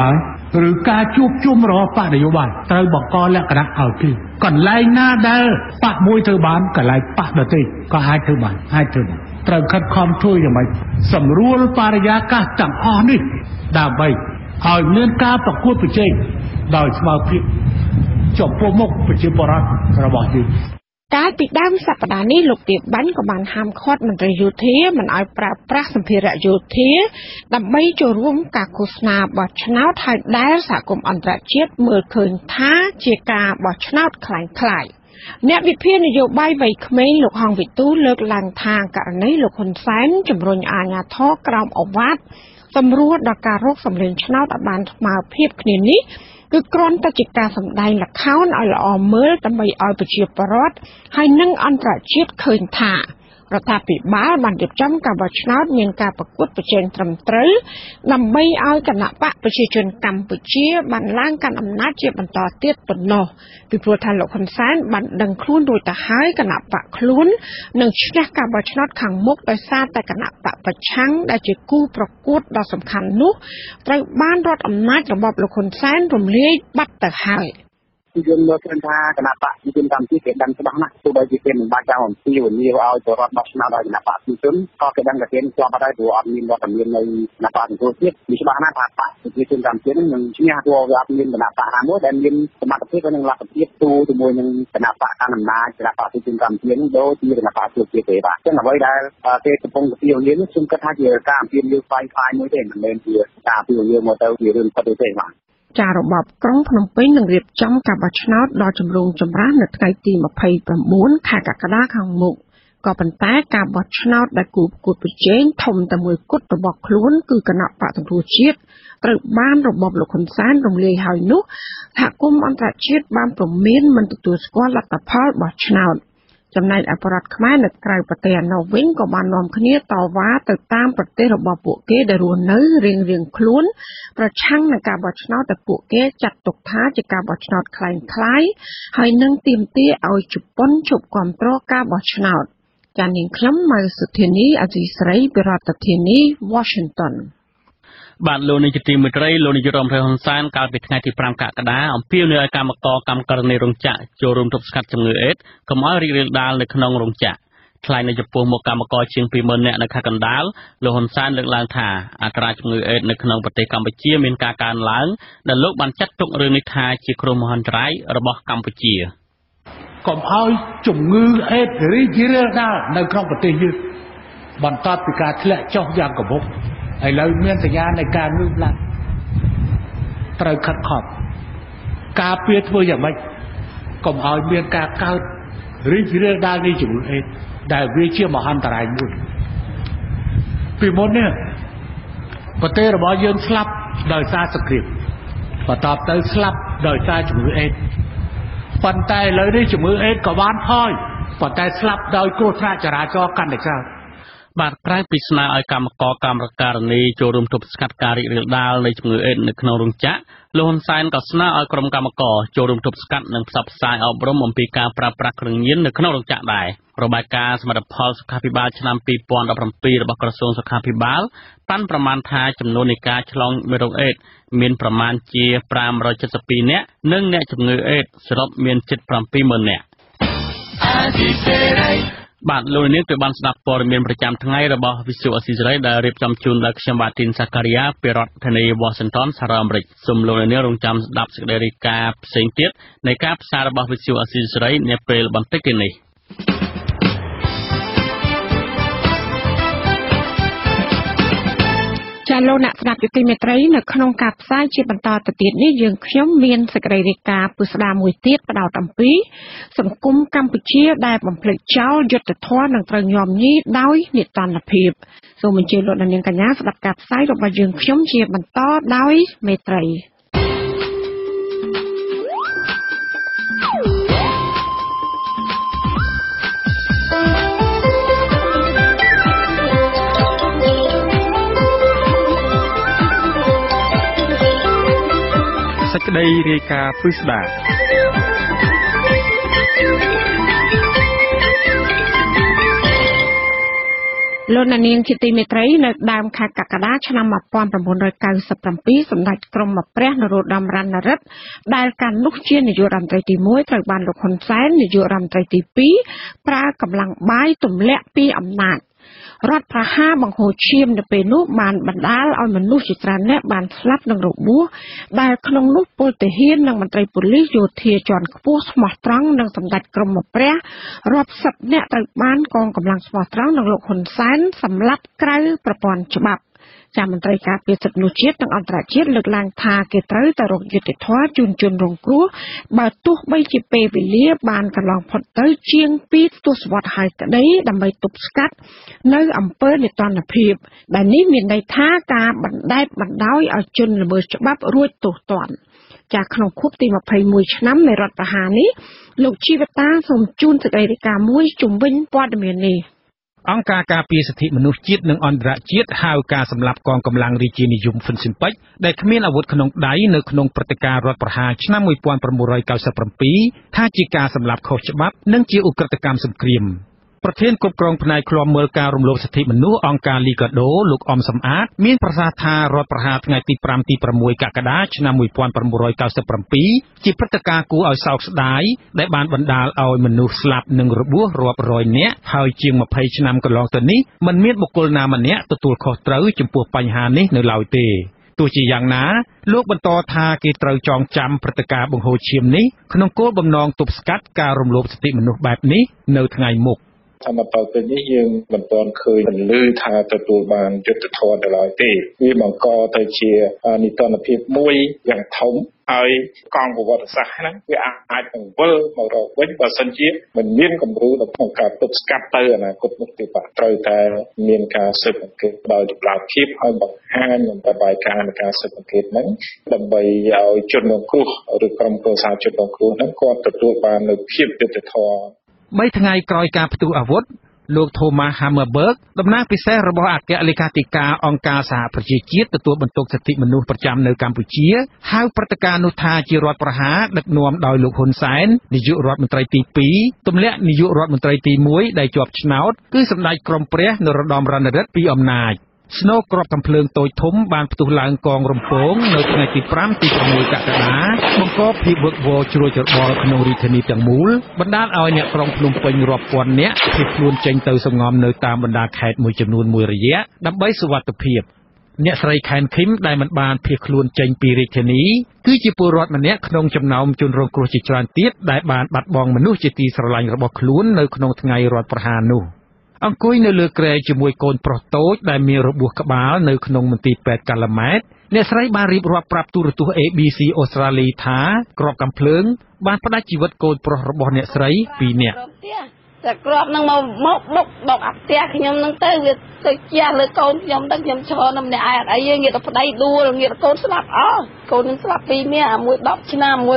ឬការជួបជុំរបស់បកនយោបាយត្រូវបង្កលក្ខណៈឲ្យពីកន្លែងណាដែលបកមួយធ្វើបានកន្លែងបកដទៃក៏អាចធ្វើបានអាចធ្វើបានត្រូវខិតខំធ្វើយ៉ាងម៉េចសម្រួលបរិយាកាសទាំងអស់នេះដើម្បីឲ្យមានការប្រកួតប្រជែងដោយស្មើភាពចំពោះមុខប្រជាពលរដ្ឋរបស់យើងកាលពីដើមសប្តាហ៍នេះលោកទាបាញ់ក៏បានហាមឃាត់មន្ត្រីយោធាមិនឲ្យប្រើប្រាស់សម្ភារៈយោធាដើម្បីចូលរួមការឃោសនាបោះឆ្នោតហើយដែលសហគមន៍អន្តរជាតិមើលឃើញថាជាការបោះឆ្នោតคล้ายៗអ្នកវិភាគនយោបាយវ័យក្មេងលោកហងវិទូលើកឡើងថាករណីលោកហ៊ុនសែនជំរុញអាជ្ញាធរក្រោមអវ៉ាត់សម្រួលដល់ការរកសម្លេងឆ្នោតឲ្យបានស្មើភាពគ្នានេះគឺគ្រាន់តែជាការសម្ដែងល្ខោនឲ្យល្អមើលដើម្បីឲ្យប្រជាពលរដ្ឋហើយនិងអន្តរជាតិឃើញថារដ្ឋាភិបាលបានរៀបចំការបោះឆ្នោតមានការប្រកួតប្រជែងត្រឹមត្រូវដើម្បីឲ្យគណៈបកប្រជាជនកម្ពុជាបានឡើងកាន់អំណាចជាបន្តទៀតប៉ុណ្ណោះពីព្រោះថាលោកហ៊ុនសែនបានដឹងខ្លួនរួចទៅហើយគណៈបកខ្លួននឹងឈ្នះការបោះឆ្នោតខាងមុខដោយសារតែគណៈបកប្រឆាំងដែលជាគូប្រកួតដ៏សំខាន់នោះត្រូវបានរដ្ឋអំណាចរបស់លោកហ៊ុនសែនរំលាយបាត់ទៅហើយយើងមើលឃើញថាគណៈបកប្រជាជនកម្ពុជាគេដឹងច្បាស់ណាស់ទោះបីជាគេមិនបានចង់អំពាវនាវឲ្យប្រជារដ្ឋបោះឆ្នោតឲ្យគណៈបកប្រជាជនក៏គេដឹងតែគេជាប់ដែរព្រោះអត់មានវត្តមាននៃគណៈបកសង្គ្រោះជាតិវាច្បាស់ណាស់ថាបកប្រជាជនកម្ពុជានឹងឈ្នះព្រោះវាអត់មានគណៈបកណាមួយដែលមានសមត្ថភាពនិងលទ្ធភាពទូជាមួយនឹងគណៈបកកណ្ដាលអំណាចគណៈបកប្រជាជនកម្ពុជានឹងដូចជាគណៈបកប្រជាជាតិទេបាទអញ្ចឹងអ្វីដែលគេកំពុងអំពាវនាវនេះខ្ញុំគិតថាជាការអំពាវនាវផ្សាយផ្សាយមួយទេមិនមែនជាការអំពាវនាវមកទៅជារឿងពិតទេបាទចាររបបក្រុងភ្នំពេញនឹងរៀបចំការបោះឆ្នោតដ៏ចម្រូងចម្រាសនៅថ្ងៃទីម្ភៃប្រាំខែកក្កដាខាងមុខក៏ប៉ុន្តែការបោះឆ្នោតដែលគូប្រកួតប្រជែងធំតែមួយគត់របស់ខ្លួនគឺគណៈបកសង្គ្រោះជាតិត្រូវបានរបបលោកហ៊ុនសែនរំលាយហើយនោះសហគមន៍អន្តរជាតិបានព្រមានមិនទទួលស្គាល់លទ្ធផលបោះឆ្នោតចំណែកអបរដ្ឋខ្មែរនៅក្រៅប្រទេសឯណោះវិញក៏បាននាំគ្នាតវ៉ាទៅតាមប្រទេសរបស់ពួកគេដែលរស់នៅរៀងរៀងខ្លួនប្រឆាំងនឹងការបោះឆ្នោតដែលពួកគេចាត់ទុកថាជាការបោះឆ្នោតคล้ายៗហើយនឹងទាមទារឲ្យជប៉ុនជប់គាំទ្រការបោះឆ្នោតចាននាងខ្ញុំម៉ៅសុធានីអស៊ីស្រីពីរដ្ឋធានី Washington បាទលោកនាយកទីមេត្រីលោកនាយករដ្ឋមន្ត្រីហ៊ុនសែនកាលពីថ្ងៃទីប្រាំកក្កដាអំពាវនាវឲ្យកម្មករកម្មករនៃរោងចក្រចូលរួមទប់ស្កាត់ជំងឺអេដស៍កុំឲ្យរីករាលដាលនៅក្នុងរោងចក្រថ្លែងនៅចំពោះមុខកម្មករជាងពីរម៉ឺននាក់នៅខេត្តកណ្ដាលលោកហ៊ុនសែនលើកឡើងថាអត្រាជំងឺអេដស៍នៅក្នុងប្រទេសកម្ពុជាមានការកើនឡើងដែលលោកបានចាត់ទុករឿងនេះថាជាគ្រោះមហន្តរាយរបស់កម្ពុជាកុំឲ្យជំងឺអេដស៍រីករាលដាលនៅក្នុងប្រទេសយើងបន្ទាប់ពីការធ្លាក់ចុះយ៉ាងគំហុកឥឡូវមានសញ្ញានៃការងើបឡើងត្រូវខិតខំការពារធ្វើយ៉ាងម៉េចកុំឲ្យមានការកើតរីករាលដាលនៃជំងឺអេដស៍ដែលវាជាមហន្តរាយមួយពីមុននេះប្រទេសរបស់យើងស្លាប់ដោយសារសង្គ្រាមបន្ទាប់ទៅស្លាប់ដោយសារជំងឺអេដស៍ប៉ុន្តែឥឡូវនេះជំងឺអេដស៍ក៏បានហើយប៉ុន្តែស្លាប់ដោយគ្រោះថ្នាក់ចរាចរណ៍កាន់តែច្រើនបាទក្រៅពីស្នើឲ្យកម្មករកម្មការនីចូលរួមទប់ស្កាត់ការរីករាលដាលនៃជំងឺអេដស៍នៅក្នុងរោងចក្រលោកហ៊ុនសែនក៏ស្នើឲ្យក្រុមកម្មករចូលរួមទប់ស្កាត់និងផ្សព្វផ្សាយអប់រំអំពីការប្រើប្រាស់គ្រឿងញៀននៅក្នុងរោងចក្រដែររបាយការណ៍សមិទ្ធផលសុខាភិបាលឆ្នាំពីរពាន់ដប់ប្រាំពីររបស់ក្រសួងសុខាភិបាលប៉ាន់ប្រមាណថាចំនួននៃការឆ្លងមេរោគអេដស៍មានប្រមាណជាប្រាំរយចិតសិបពីរនាក់និងអ្នកជំងឺអេដស៍សរុបមានជិតប្រាំពីរម៉ឺននាក់បាទលោកនាងទៅបានស្ដាប់ព័ត៌មានប្រចាំថ្ងៃរបស់វិទ្យុអស៊ីសេរីដែលរៀបចំជូនដោយខ្ញុំបាទទីនសាការីយ៉ាពីរដ្ឋធានី Washington សហរដ្ឋអាមេរិកសូមលោកនាងរងចាំស្ដាប់សេចក្តីរាយការណ៍ផ្សេងទៀតនៃការផ្សាយរបស់វិទ្យុអស៊ីសេរីនាពេលបន្តិចទៀតនេះចាលោកអ្នកស្ដាប់យុតិមេត្រីនៅក្នុងការផ្សាយជាបន្តទៅទៀតនេះយើងខ្ញុំមានសេចក្តីរាយការណ៍ពុស្ដាមួយទៀតផ្ដោតអំពីសង្គមកម្ពុជាដែលបំភ្លេចចោលយុត្តិធម៌និងត្រូវញោមញីដោយនិតនភាពសូមអញ្ជើញលោកនាងកញ្ញាស្ដាប់ការផ្សាយរបស់យើងខ្ញុំជាបន្តដោយមេត្រីសេចក្តីរាយការណ៍ពិស្ដាលោកនាងជាទីមេត្រីនៅដើមខែកក្កដាឆ្នាំmột nghìn chín trăm chín mươi bảyសម្ដេចក្រមព្រះនរោត្តមរណរដ្ឋដែលកាលនោះជានាយករដ្ឋមន្ត្រីទីមួយត្រូវបានលោកហ៊ុនសែននាយករដ្ឋមន្ត្រីទីពីរប្រើកម្លាំងបាយទម្លាក់ពីអំណាចរដ្ឋប្រហារបង្ហូរឈាមនៅពេលនោះបានបណ្ដាលឲ្យមនុស្សជាច្រើនអ្នកបានស្លាប់និងរបួសដែលក្នុងនោះពលទាហាននិងមន្ត្រីប៉ូលីសយោធាជាន់ខ្ពស់ស្មោះត្រង់និងសម្ដេចក្រមព្រះរាប់សិបអ្នកត្រូវបានកងកម្លាំងស្មោះត្រង់និងលោកហ៊ុនសែនសម្លាប់ក្រៅប្រព័ន្ធច្បាប់ចាំមន្ត្រីការពារសិទ្ធិមនុស្សជាតិនិងអន្តរជាតិលើកឡើងថាគេត្រូវតែរកយុត្តិធម៌ជូនជនរងគ្រោះបើទោះបីជាពេលវេលាបានកន្លងផុតទៅជាងពីរទសវត្សរ៍ហើយក្តីដើម្បីទប់ស្កាត់នៅអំពើនេតនភាពដែលនេះមានន័យថាការបណ្តែតបណ្តោយឲ្យជនល្មើសច្បាប់រួចទោសទណ្ឌចាក្នុងខួបទីยี่สิบเอ็ดឆ្នាំនៃរដ្ឋប្រហារនេះលោកជីវតាសូមជូនសេចក្តីរាយការណ៍មួយជុំវិញព័ត៌មាននេះអង្គការការពារសិទ្ធិមនុស្សជាតិនិងអន្តរជាតិហៅការសម្លាប់កងកម្លាំងរាជានិយមហ៊ុនស៊ិនប៉ិចដែលគ្មានអាវុធក្នុងដៃនៅក្នុងព្រឹត្តិការណ៍រដ្ឋប្រហារឆ្នាំmột nghìn chín trăm chín mươi bảyថាជាការសម្លាប់ខុសច្បាប់និងជាឧក្រិដ្ឋកម្មសង្គ្រាមប្រធានគ្រប់គ្រងផ្នែកឃ្លាំមើលការរំលោភសិទ្ធិមនុស្សអង្គការលីកាដូលោកអំសំអាតមានប្រសាសន៍ថារដ្ឋប្រហារថ្ងៃទី5ទី6កក្កដាឆ្នាំmột nghìn chín trăm chín mươi bảyជាព្រឹត្តិការណ៍គួរឲ្យសោកស្ដាយដែលបានបណ្ដាលឲ្យមនុស្សស្លាប់និងរបួសរាប់រយនាក់ហើយជាងยี่สิบឆ្នាំកន្លងទៅនេះមិនមានបុគ្គលណាម្នាក់ទទួលខុសត្រូវចំពោះបញ្ហានេះនៅឡើយទេទោះជាយ៉ាងណាលោកបន្តថាគេត្រូវចងចាំព្រឹត្តិការណ៍បង្ហូរឈាមនេះក្នុងគោលបំណងទប់ស្កាត់ការរំលោភសិទ្ធិមនុស្សបែបនេះនៅថ្ងៃមុខថាមកដល់ពេលនេះយើងមិនទាន់ឃើញពលឺថាទទួលបានយុត្តិធម៌ទៅឡើយទេវាបង្កទៅជានីតិរដ្ឋភាពមួយយ៉ាងធំហើយកងប្រវត្តិសាស្ត្រហ្នឹងវាអាចនឹងវិលមករកវិញបើសិនជាមិនមានគំរូនៅក្នុងការទប់ស្កាត់ទៅអនាគតនោះទេបាទត្រូវតែមានការស៊ើបអង្កេតដោយតម្លាភាពហើយបង្ហាញអំពីបាយការនៃការស៊ើបអង្កេតហ្នឹងដើម្បីឲ្យជនរងគ្រោះឬក្រុមគ្រួសារជនរងគ្រោះហ្នឹងគាត់ទទួលបាននូវភាពយុត្តិធម៌បីថ្ងៃក្រោយការផ្ទុះអាវុធលោក Thomas Hammarberg តំណាងពិសេសរបស់អគ្គលេខាធិការអង្គការសហប្រជាជាតិទទួលបន្ទុកសិទ្ធិមនុស្សប្រចាំនៅកម្ពុជាហៅព្រឹត្តិការណ៍នោះថាជារដ្ឋប្រហារដឹកនាំដោយលោកហ៊ុនសែននាយករដ្ឋមន្ត្រីទីពីរទម្លាក់នាយករដ្ឋមន្ត្រីទីមួយដែលជាប់ឆ្នោតគឺសម្ដេចក្រមព្រះនរោត្តមរណរដ្ឋពីអំណាចស្នូលគ្រាប់កាំភ្លើងតូចធំបានផ្ទុះឡើងកងរំពងនៅថ្ងៃទី5ទី6កក្កដាបង្កភាពវឹកវរជ្រួលច្របល់ក្នុងរាជធានីទាំងមូលបណ្ដាលឲ្យអ្នកក្រុងភ្នំពេញរាប់ពាន់នាក់ភៀសខ្លួនចេញទៅសង្ងំនៅតាមបណ្ដាខេត្តមួយចំនួនមួយរយៈដើម្បីសុវត្ថិភាពអ្នកស្រីខែនឃីមដែលមិនបានភៀសខ្លួនចេញពីរាជធានីគឺជាពលរដ្ឋម្នាក់ក្នុងចំណោមជនរងគ្រោះជាច្រើនទៀតដែលបានបាត់បង់មនុស្សជាទីស្រឡាញ់របស់ខ្លួននៅក្នុងថ្ងៃរដ្ឋប្រហារនោះអង្គុយនៅលើគ្រែជាមួយកូនប្រុសតូចដែលមានរបួសក្បាលនៅក្នុងមន្ទីរពេទ្យកាឡាម៉ែតអ្នកស្រីបានរៀបរាប់ប្រាប់ទូរទស្សន៍ A B C អូស្ត្រាលីថាគ្រាប់កាំភ្លើងបានផ្ដាច់ជីវិតកូនប្រុសរបស់អ្នកស្រីពីរនាក់តែគ្រាប់នឹងមកមកបុកបុកអាផ្ទះខ្ញុំនឹងទៅវាទៅជះលើកូនខ្ញុំទៅខ្ញុំឈរនៅម្នាក់ឯងអីងាកទៅប្តីដួលងាកទៅកូនស្លាប់អស់កូននឹងស្លាប់ពីរនាក់មួយដប់ឆ្នាំមួយ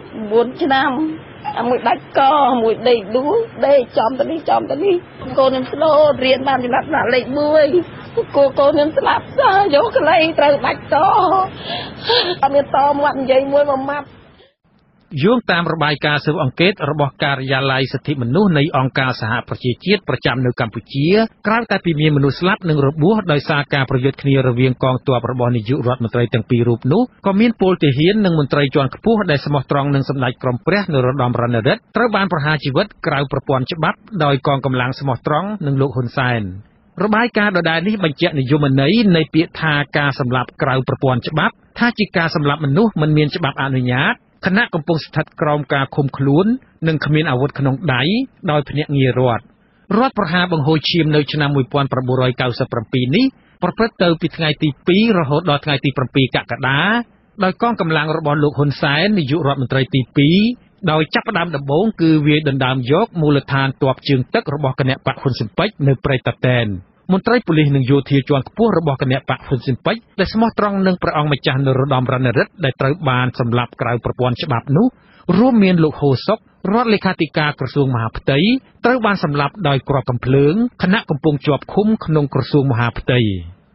9 9ឆ្នាំមួយដាច់កមួយដេកដួលដេកចំទៅនេះចំទៅនេះកូនខ្ញុំស្លូតរៀនបានចំណាត់លេខមួយគូកូនខ្ញុំស្លាប់យកកន្លែងត្រូវដាច់តអត់មានតមាត់និយាយមួយមួយម៉ាត់យោងតាមរបាយការណ៍ស៊ើបអង្កេតរបស់ការិយាល័យសិទ្ធិមនុស្សនៃអង្គការសហប្រជាជាតិប្រចាំនៅកម្ពុជាក្រៅតែពីមានមនុស្សស្លាប់និងរបួសដោយសារការប្រយុទ្ធគ្នារវាងកងទ័ពរបស់នាយករដ្ឋមន្ត្រីទាំងពីររូបនោះក៏មានពលទាហាននិងមន្ត្រីជាន់ខ្ពស់ដែលស្មោះត្រង់នឹងសម្ដេចក្រមព្រះនរោត្តមរណរដ្ឋត្រូវបានប្រហារជីវិតក្រៅប្រព័ន្ធច្បាប់ដោយកងកម្លាំងស្មោះត្រង់នឹងលោកហ៊ុនសែនរបាយការណ៍ដដែលនេះបញ្ជាក់និយមន័យនៃពាក្យថាការសម្លាប់ក្រៅប្រព័ន្ធច្បាប់ថាជាការសម្លាប់មនុស្សមិនមានច្បាប់អនុញ្ញាតខណៈកំពុងស្ថិតក្រោមការឃុំខ្លួននិងគ្មានអាវុធក្នុងដៃដោយភ្នាក់ងាររដ្ឋរដ្ឋប្រហារបង្ហូរឈាមនៅឆ្នាំmột nghìn chín trăm chín mươi bảyនេះប្រព្រឹត្តទៅពីថ្ងៃទីពីររហូតដល់ថ្ងៃទី7កក្កដាដោយកងកម្លាំងរបស់លោកហ៊ុនសែននាយករដ្ឋមន្ត្រីទីពីរដោយចាប់ផ្ដើមដំបូងគឺវាដណ្ដើមយកមូលដ្ឋានទ័ពជើងទឹករបស់គណៈបកហ៊ុនស៊ិនប៉ិចនៅព្រៃតាតែនមន្ត្រីប៉ូលីសនិងយោធាជាន់ខ្ពស់របស់គណៈបកហ៊ុនស៊ិនប៉ិចដែលស្មោះត្រង់នឹងព្រះអង្គម្ចាស់នរោត្តមរណរដ្ឋដែលត្រូវបានសម្លាប់ក្រៅប្រព័ន្ធច្បាប់នោះរួមមានលោកហូសុករដ្ឋលេខាធិការក្រសួងមហាផ្ទៃត្រូវបានសម្លាប់ដោយគ្រាប់កាំភ្លើងខណៈកំពុងជាប់ឃុំក្នុងក្រសួងមហាផ្ទៃ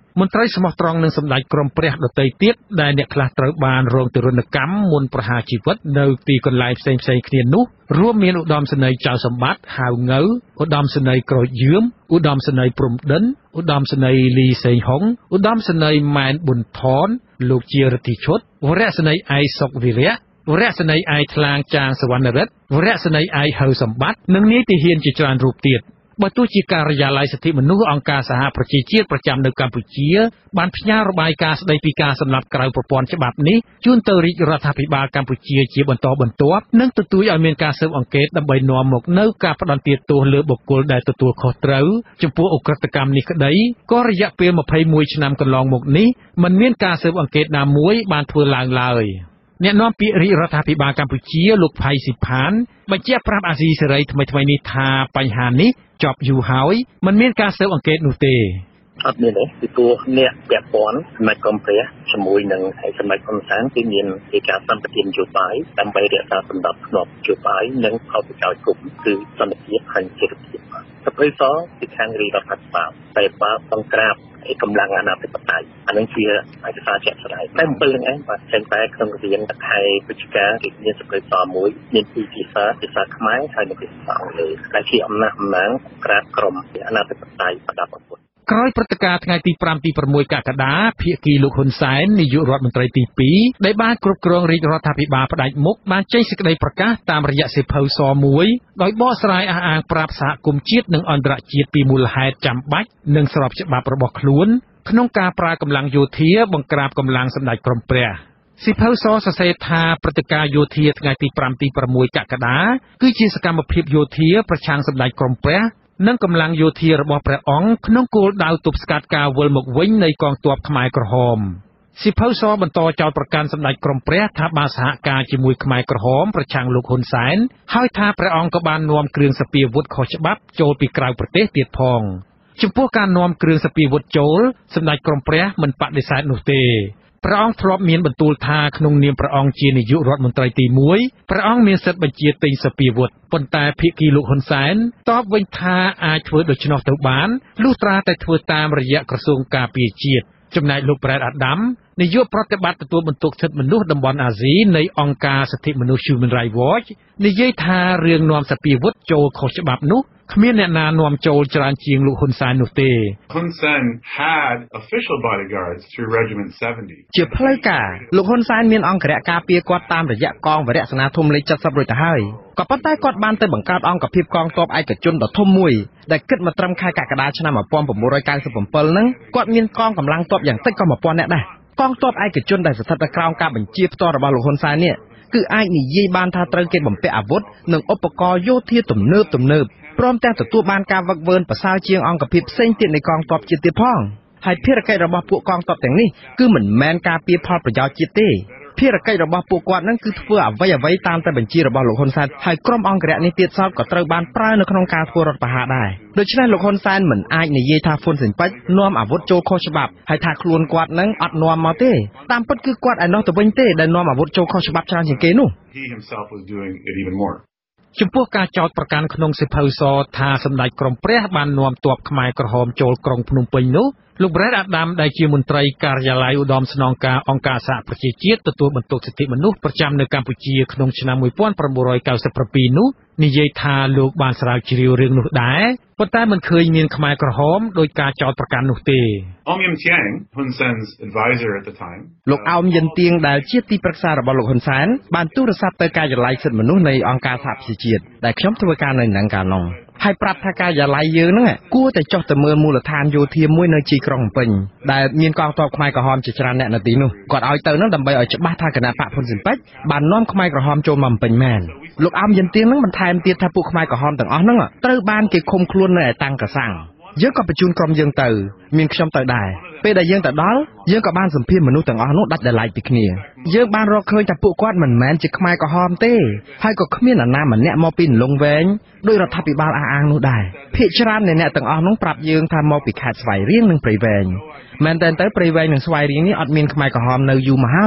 មន្ត្រីស្មោះត្រង់នឹងសម្ដេចក្រមព្រះដទៃទៀតដែលអ្នកខ្លះត្រូវបានរងទរណកម្មមុនប្រហារជីវិតនៅទីកន្លែងផ្សេងៗគ្នានោះរួមមានឧត្តមសេនីយ៍ចៅសម្បត្តិហៅងៅឧត្តមសេនីយ៍ក្រូចយឿមឧត្តមសេនីយ៍ព្រំដិនឧត្តមសេនីយ៍លីសេងហុងឧត្តមសេនីយ៍ម៉ែនប៊ុនថនលោកជារិទ្ធិឈុតវរៈសេនីយ៍ឯសុកវិរៈវរៈសេនីយ៍ឯថ្លាងចាងសវណ្ណរិទ្ធវរៈសេនីយ៍ឯហៅសម្បត្តិនិងនាយទាហានជាច្រើនរូបទៀតបើទោះជាការិយាល័យសិទ្ធិមនុស្សអង្គការសហប្រជាជាតិប្រចាំនៅកម្ពុជាបានផ្ញើរបាយការណ៍ស្ដីពីការសម្លាប់ក្រៅប្រព័ន្ធច្បាប់នេះជូនទៅរាជរដ្ឋាភិបាលកម្ពុជាជាបន្តបន្ទាប់និងទទូចឲ្យមានការស៊ើបអង្កេតដើម្បីនាំមកនូវការផ្តន្ទាទោសលើបុគ្គលដែលទទួលខុសត្រូវចំពោះឧក្រិដ្ឋកម្មនេះក្តីក៏រយៈពេលម្ភៃមួយឆ្នាំកន្លងមកនេះមិនមានការស៊ើបអង្កេតណាមួយបានធ្វើឡើងឡើយអ្នកនាំពាក្យរាជរដ្ឋាភិបាលកម្ពុជាលោកផៃស៊ីផានបញ្ជាក់ប្រាប់អាស៊ីសេរីថ្មីៗនេះថាបញ្ហានេះចប់យូរហើយមិនមានការស៊ើបអង្កេតនោះទេអត់មានទេពីព្រោះអ្នកពាក់ព័ន្ធសម្ដេចក្រមព្រះជាមួយនឹងឯសម្ដេចហ៊ុនសែនគឺមានឯកសារសម្បត្តិនយោបាយដើម្បីរក្សាសន្តិភាពនយោបាយនិងផលប្រយោជន៍គ្រប់គឺសន្តិភាពហើយសេរីភាពសភៅសពីខាងរាជរដ្ឋាភិបាលតែបើបង្ក្រាបឯកម្លាំងអាណាធិបតេយ្យអានឹងជាឯកសារជាក់ស្ដែងតែអំពីនឹងឯងបាទចេញតែក្នុងរៀនខែវិច្ឆិកាគេមានសភៅសមួយមានពីរភាសាភាសាខ្មែរហើយនិងភាសាអង់គ្លេសដែលជាអំណះអំណាងក្រាបក្រុមអាណាធិបតេយ្យបដាប្រពុតក្រោយព្រឹត្តិការណ៍ថ្ងៃទី5ទី6កក្កដាភាគីលោកហ៊ុនសែននាយករដ្ឋមន្ត្រីទីពីរដែលបានគ្រប់គ្រងរាជរដ្ឋាភិបាលផ្ដាច់មុខបានចេញសេចក្តីប្រកាសតាមរយៈសៀវភៅសមួយដោយបកស្រាយអះអាងប្រាប់សហគមន៍ជាតិនិងអន្តរជាតិពីមូលហេតុចាំបាច់និងស្របច្បាប់របស់ខ្លួនក្នុងការប្រើកម្លាំងយោធាបង្ក្រាបកម្លាំងសម្ដេចក្រមព្រះសៀវភៅសសរសេរថាព្រឹត្តិការណ៍យោធាថ្ងៃទី5ទី6កក្កដាគឺជាសកម្មភាពយោធាប្រឆាំងសម្ដេចក្រមព្រះនិងកម្លាំងយោធារបស់ព្រះអង្គក្នុងគោលដៅទប់ស្កាត់ការវិលមកវិញនៃកងទ័ពខ្មែរក្រហមសៀវភៅសបន្តចោទប្រកាន់សម្ដេចក្រមព្រះថាបានសហការជាមួយខ្មែរក្រហមប្រឆាំងលោកហ៊ុនសែនហើយថាព្រះអង្គក៏បាននាំគ្រឿងសព្វាវុធខុសច្បាប់ចូលពីក្រៅប្រទេសទៀតផងចំពោះការនាំគ្រឿងសព្វាវុធចូលសម្ដេចក្រមព្រះមិនបដិសេធនោះទេព្រះអង្គធ្លាប់មានបន្ទូលថាក្នុងនាមព្រះអង្គជានាយករដ្ឋមន្ត្រីទីមួយព្រះអង្គមានសិទ្ធិបញ្ជាទិញសព្វាវុធប៉ុន្តែភាគីលោកហ៊ុនសែនតបវិញថាអាចធ្វើដូច្នោះទៅបានលុះត្រាតែធ្វើតាមរយៈក្រសួងការពារជាតិចំណែកលោកប្រែតអាដាមនាយកប្រតិបត្តិទទួលបន្ទុកសិទ្ធិមនុស្សតំបន់អាស៊ីនៃអង្គការសិទ្ធិមនុស្ស Human Rights Watch និយាយថារឿងនាំសព្វាវុធចូលខុសច្បាប់នោះគ្មានអ្នកណានាំចូលច្រើនជាងលោកហ៊ុនសែននោះទេ Hun Sen had official bodyguards through Regiment seventy ជាផ្លូវការលោកហ៊ុនសែនមានអង្គរៈការពារគាត់តាមរយៈកងវរៈសេនាធំលេខ70រួចទៅហើយក៏ប៉ុន្តែគាត់បានទៅបង្កើតអង្គភាពកងទ័ពឯកជនដ៏ធំមួយដែលគិតមកត្រឹមខែកក្កដាឆ្នាំ1997ហ្នឹងគាត់មានកងកម្លាំងទ័ពយ៉ាងតិចក៏one thousandនាក់ដែរកងទ័ពឯកជនដែលស្ថិតនៅក្រោមការបញ្ជាផ្ទាល់របស់លោកហ៊ុនសែននេះគឺអាចនិយាយបានថាត្រូវគេបំពាក់អាវុធនិងឧបករណ៍យោធាទំនើបទំនើបព្រមទាំងទទួលបានការវឹកវើប្រសើរជាងអង្គភាពផ្សេងទៀតនៃកងទ័ពជាតិទៀតផងហើយភារកិច្ចរបស់ពួកកងទ័ពទាំងនេះគឺមិនមែនការពារផលប្រយោជន៍ជាតិទេភារកិច្ចរបស់ពួកគាត់នឹងគឺធ្វើអ្វីអ្វីតាមតែបញ្ជារបស់លោកហ៊ុនសែនហើយក្រុមអង្គរៈនេះទៀតសោតក៏ត្រូវបានប្រើនៅក្នុងការធ្វើរដ្ឋប្រហារដែរដូច្នេះលោកហ៊ុនសែនមិនអាចនិយាយថាហ្វុនស៊ិនប៉ិចនាំអាវុធចូលខុសច្បាប់ហើយថាខ្លួនគាត់នឹងអត់នាំមកទេតាមពិតគឺគាត់ឯណោះទៅវិញទេដែលនាំអាវុធចូលខុសច្បាប់ច្រើនជាងគេនោះ He himself was doing it even more ចំពោះការចោទប្រកាន់ក្នុងសៀវភៅសថាសម្ដេចក្រមព្រះបាននាំទ័ពខ្មែរក្រហមចូលក្រុងភ្នំពេញនោះលោកប្រែតអាដាមដែលជាមន្ត្រីការិយាល័យឧត្តមស្នងការអង្គការសហប្រជាជាតិទទួលបន្ទុកសិទ្ធិមនុស្សប្រចាំនៅកម្ពុជាក្នុងឆ្នាំnineteen ninety-sevenនោះនិយាយថាលោកបានស្រាវជ្រាវរឿងនោះដែរប៉ុន្តែមិនឃើញមានខ្មែរក្រហមដោយការចោទប្រកាន់នោះទេ Aum Yim Tiang, Hun Sen's advisor at the time លោកអោមយិនទៀងដែលជាទីប្រឹក្សារបស់លោកហ៊ុនសែនបានទូរស័ព្ទទៅការិយាល័យសិទ្ធិមនុស្សនៃអង្គការសហប្រជាជាតិដែលខ្ញុំធ្វើការនៅនឹងកាលនោះហើយប្រាប់ថាការិយាល័យយើងហ្នឹងគួរតែចុះទៅមើលមូលដ្ឋានយោធាមួយនៅជីក្រុងភ្នំពេញដែលមានកងទ័ពខ្មែរក្រហមជាច្រើនអ្នកនៅទីនោះគាត់ឲ្យទៅហ្នឹងដើម្បីឲ្យច្បាស់ថាគណៈបកហ៊ុនស៊ិនប៉ិចបាននាំខ្មែរក្រហមចូលមកភ្នំពេញមែនលោកអោមយិនទៀងហ្នឹងបន្ថែមទៀតថាពួកខ្មែរក្រហមទាំងអស់ហ្នឹងត្រូវបានគេឃុំខ្លួននៅឯតាំងកសាំងយើងក៏បញ្ជូនក្រុមយើងទៅមានខ្ញុំទៅដែរពេលដែលយើងទៅដល់យើងក៏បានសម្ភាសមនុស្សទាំងអស់នោះដាច់ដោយឡែកពីគ្នាយើងបានរកឃើញថាពួកគាត់មិនមែនជាខ្មែរក្រហមទេហើយក៏គ្មាននរណាម្នាក់មកពីលងវែងដោយរដ្ឋាភិបាលអះអាងនោះដែរភាគច្រើននៃអ្នកទាំងអស់នោះប្រាប់យើងថាមកពីខេត្តស្វាយរៀងនិងព្រៃវែងមែនតើទៅព្រៃវែងនិងស្វាយរៀងនេះអត់មានខ្មែរក្រហមនៅយូរមកហើយ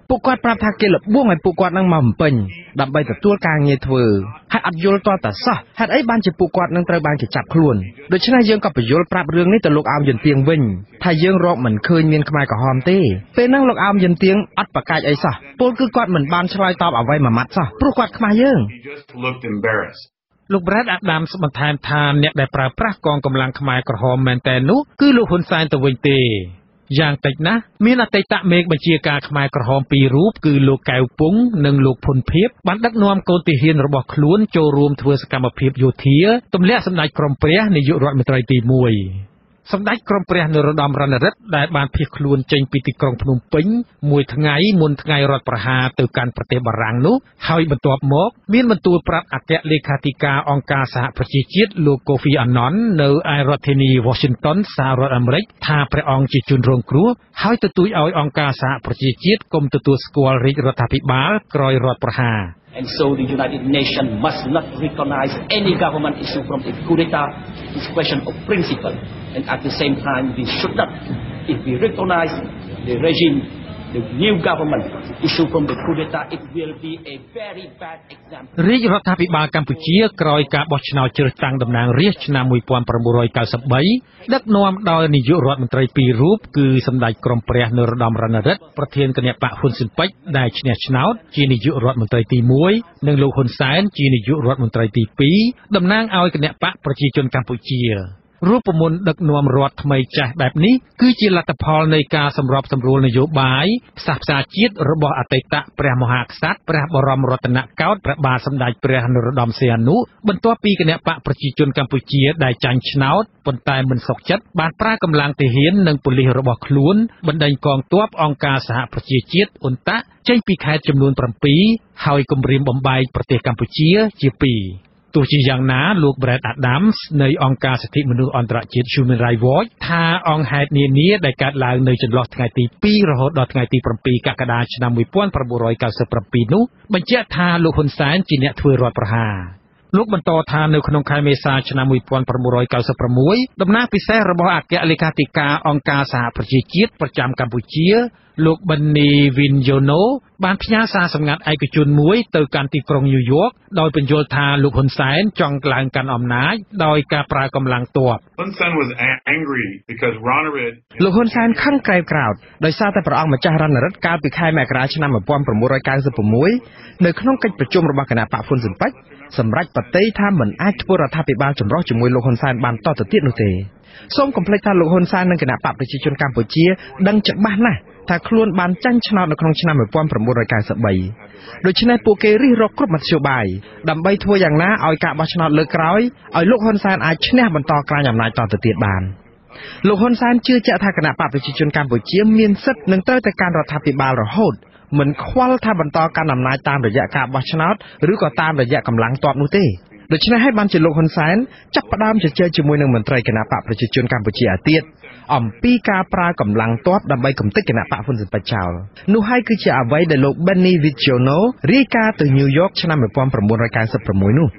ពួកគាត់ប្រាប់ថាគេលបួងឲ្យពួកគាត់នឹងមកបំពេញដើម្បីទទួលការងារធ្វើហើយអត់យល់តតែសោះហេតុអីបានជាពួកគាត់នឹងត្រូវបានគេចាប់ខ្លួនដូច្នេះយើងក៏បញ្យល់ប្រាប់រឿងនេះទៅលោកអោមយន្ទៀងវិញថាយើងរកមិនឃើញមានខ្មែរក្រហមទេពេលហ្នឹងលោកអោមយន្ទៀងអត់ប្រកាសអីសោះពលគឺគាត់មិនបានឆ្លើយតបអ្វីមួយម៉ាត់សោះព្រោះគាត់ខ្មាស់យើងលោក Brad Adams បន្ថែមថាអ្នកដែលប្រើប្រាស់កងកម្លាំងខ្មែរក្រហមមែនតែននោះគឺលោកហ៊ុនសែនទៅវិញទេយ៉ាងតិចណាស់មានអតីតមេបញ្ជាការខ្មែរក្រហមពីររូបគឺលោកកែវពងនិងលោកភុនភៀបបានដឹកនាំកូនទាហានរបស់ខ្លួនចូលរួមធ្វើសកម្មភាពយោធាទម្លាក់សម្ដេចក្រមព្រះនាយករដ្ឋមន្ត្រីទីមួយសម្ដេចក្រមព្រះនរោត្តមរណរដ្ឋដែលបានភៀសខ្លួនចេញពីទីក្រុងភ្នំពេញមួយថ្ងៃមុនថ្ងៃរដ្ឋប្រហារទៅកាន់ប្រទេសបារាំងនោះហើយបន្ទាប់មកមានបន្ទូលប្រាប់អគ្គលេខាធិការអង្គការសហប្រជាជាតិលោក Kofi Annan នៅឯរដ្ឋធានី Washington សហរដ្ឋអាមេរិកថាព្រះអង្គជាជនរងគ្រោះហើយទទូចឲ្យអង្គការសហប្រជាជាតិកុំទទួលស្គាល់រាជរដ្ឋាភិបាលក្រោយរដ្ឋប្រហារ And so the United Nations must not recognize any government issue from the coup d'etat. It's a question of principle. And at the same time, we should not, if we recognize the regime, the new government issue from the coup d'etat, it will be a very bad example. រាជរដ្ឋាភិបាលកម្ពុជាក្រោយការបោះឆ្នោតជ្រើសតាំងតំណាងរាស្ត្រឆ្នាំnineteen ninety-threeដឹកនាំដោយនាយករដ្ឋមន្ត្រីពីររូបគឺសម្ដេចក្រមព្រះនរោត្តមរណរដ្ឋប្រធានគណៈបកហ៊ុនស៊ិនប៉ិចដែលឈ្នះឆ្នោតជានាយករដ្ឋមន្ត្រីទីoneនិងលោកហ៊ុនសែនជានាយករដ្ឋមន្ត្រីទីtwoតំណាងឲ្យគណៈបកប្រជាជនកម្ពុជារូបមន្តដឹកនាំរដ្ឋថ្មីចាស់បែបនេះគឺជាលទ្ធផលនៃការសម្របសម្រួលនយោបាយផ្សះផ្សាជាតិរបស់អតីតព្រះមហាក្សត្រព្រះបរមរតនកោដ្ឋព្រះបាទសម្ដេចព្រះនរោត្តមសីហនុបន្ទាប់ពីគណៈបកប្រជាជនកម្ពុជាដែលចាញ់ឆ្នោតប៉ុន្តែមិនសុខចិត្តបានប្រើកម្លាំងទាហាននិងប៉ូលីសរបស់ខ្លួនបណ្ដេញកងទ័ពអង្គការសហប្រជាជាតិអ៊ុនតាក់ចេញពីខេត្តចំនួនsevenហើយគំរាមបំបែកប្រទេសកម្ពុជាជាពីរទោះជាយ៉ាងណាលោក Brad Adams នៃអង្គការសិទ្ធិមនុស្សអន្តរជាតិ Human Rights Watch ថាអង្គហេតុនានាដែលកើតឡើងនៅចន្លោះថ្ងៃទីtwoរហូតដល់ថ្ងៃទីsevenកក្កដាឆ្នាំnineteen ninety-sevenនោះបញ្ជាក់ថាលោកហ៊ុនសែនជាអ្នកធ្វើរដ្ឋប្រហារលោកបន្តថានៅក្នុងខែមេសាឆ្នាំnineteen ninety-sixតំណាងពិសេសរបស់អគ្គលេខាធិការអង្គការសហប្រជាជាតិប្រចាំកម្ពុជាលោក Benny Vinjono បានផ្ញើសារសម្ងាត់ឯកជនមួយទៅកាន់ទីក្រុងញូវយ៉កដោយបញ្យល់ថាលោកហ៊ុនសែនចង់ឡើងកាន់អំណាចដោយការប្រើកម្លាំងទ័ព Hun Sen was angry because Ranariddh លោកហ៊ុនសែនខឹងក្រែវក្រោធដោយសារតែព្រះអង្គម្ចាស់រណរិទ្ធកាលពីខែមករាឆ្នាំnineteen ninety-sixនៅក្នុងកិច្ចប្រជុំរបស់គណៈបកហ៊ុនស៊ិនប៉ិចសម្រាប់បតីថាមិនអាចធ្វើរដ្ឋាភិបាលចម្រុះជាមួយលោកហ៊ុនសែនបានតទៅទៀតនោះទេសូមកុំភ្លេចថាលោកហ៊ុនសែននិងគណៈបកប្រជាជនកម្ពុជាដឹងច្បាស់ណាស់ថាខ្លួនបានចាញ់ឆ្នោតនៅក្នុងឆ្នាំnineteen ninety-threeដូច្នេះពួកគេរិះរកគ្រប់មធ្យោបាយដើម្បីធ្វើយ៉ាងណាឲ្យការបោះឆ្នោតលើកក្រោយឲ្យលោកហ៊ុនសែនអាចឈ្នះបន្តក្រាញអំណាចតទៅទៀតបានលោកហ៊ុនសែនជឿជាក់ថាគណៈបកប្រជាជនកម្ពុជាមានសិទ្ធិនឹងត្រូវតែកាន់រដ្ឋាភិបាលរហូតមិនខ្វល់ថាបន្តកាន់អំណាចតាមរយៈការបោះឆ្នោតឬក៏តាមរយៈកម្លាំងទ័ពនោះទេដូច្នេះហើយបានជាលោកហ៊ុនសែនចាប់ផ្ដើមជជែកជាមួយនឹងមន្ត្រីគណៈបកប្រជាជនកម្ពុជាឯទៀតអំពីការប្រើកម្លាំងទ័ពដើម្បីកំទេចគណៈបកហ៊ុនស៊ិនប៉ិចចោលនោះហើយគឺជាអ្វីដែលលោក Benny Vinjono រាយការណ៍ទៅញូវយ៉កឆ្នាំnineteen ninety-sixនោះ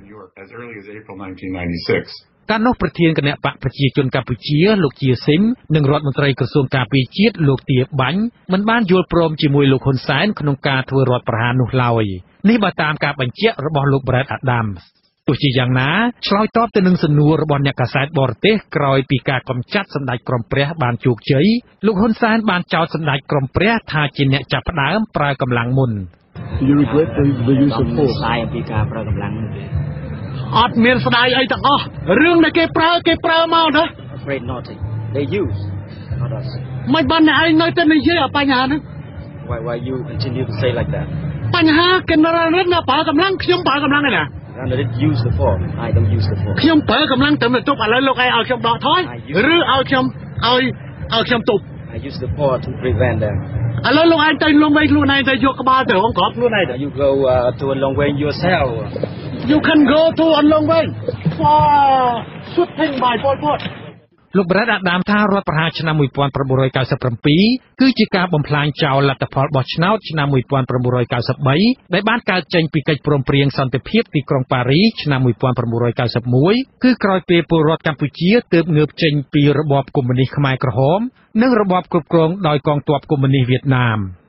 កាលនោះប្រធានគណៈបកប្រជាជនកម្ពុជាលោកជាស៊ីមនិងរដ្ឋមន្ត្រីក្រសួងការពារជាតិលោកទាបាញ់មិនបានយល់ព្រមជាមួយលោកហ៊ុនសែនក្នុងការធ្វើរដ្ឋប្រហារនោះឡើយនេះបើតាមការបញ្ជាក់របស់លោក Brad Adamsទោះជាយ៉ាងណាឆ្លើយតបទៅនឹងសំណួររបស់អ្នកកាសែតបរទេសក្រោយពីការកំចាត់សម្ដេចក្រមព្រះបានជោគជ័យលោកហ៊ុនសែនបានចោទសម្ដេចក្រមព្រះថាជាអ្នកចាប់ផ្ដើមប្រើកម្លាំងមុន You regret the use of force ស្ដាយអំពីការប្រើកម្លាំងនោះទេអត់មានស្ដាយអីទាំងអស់រឿងដែលគេប្រើគេប្រើមកណា Afraid not they use not us មិនបានអ្នកឯងនៅតែនិយាយឲ្យបញ្ហាហ្នឹង Why why you continue to say like that បញ្ហាគេនរនិតណាប្រើកម្លាំងខ្ញុំប្រើកម្លាំងឯណា Ranariddh use the force I don't use the force ខ្ញុំប្រើកម្លាំងតែមិនទប់ឥឡូវលោកឯងឲ្យខ្ញុំដកថយឬឲ្យខ្ញុំឲ្យឲ្យខ្ញុំទប់ I use the force to prevent them ឥឡូវលោកឯងទៅលងវែងខ្លួនឯងទៅយកក្បាលទៅរងក្របខ្លួនឯង You go uh, to a long way yourself You can go to a long way for shooting by Pol Pot លោក Brad Adams ថារដ្ឋប្រហារឆ្នាំnineteen ninety-sevenគឺជាការបំផ្លាញចោលលទ្ធផលបោះឆ្នោតឆ្នាំnineteen ninety-threeដែលបានកើតចេញពីកិច្ចព្រមព្រៀងសន្តិភាពទីក្រុងប៉ារីសឆ្នាំnineteen ninety-oneគឺក្រោយពេលពលរដ្ឋកម្ពុជាទើបងើបចេញពីរបបកុម្មុយនីសខ្មែរក្រហមនិងរបបគ្រប់គ្រងដោយកងទ័ពកុម្មុយនីសវៀតណាម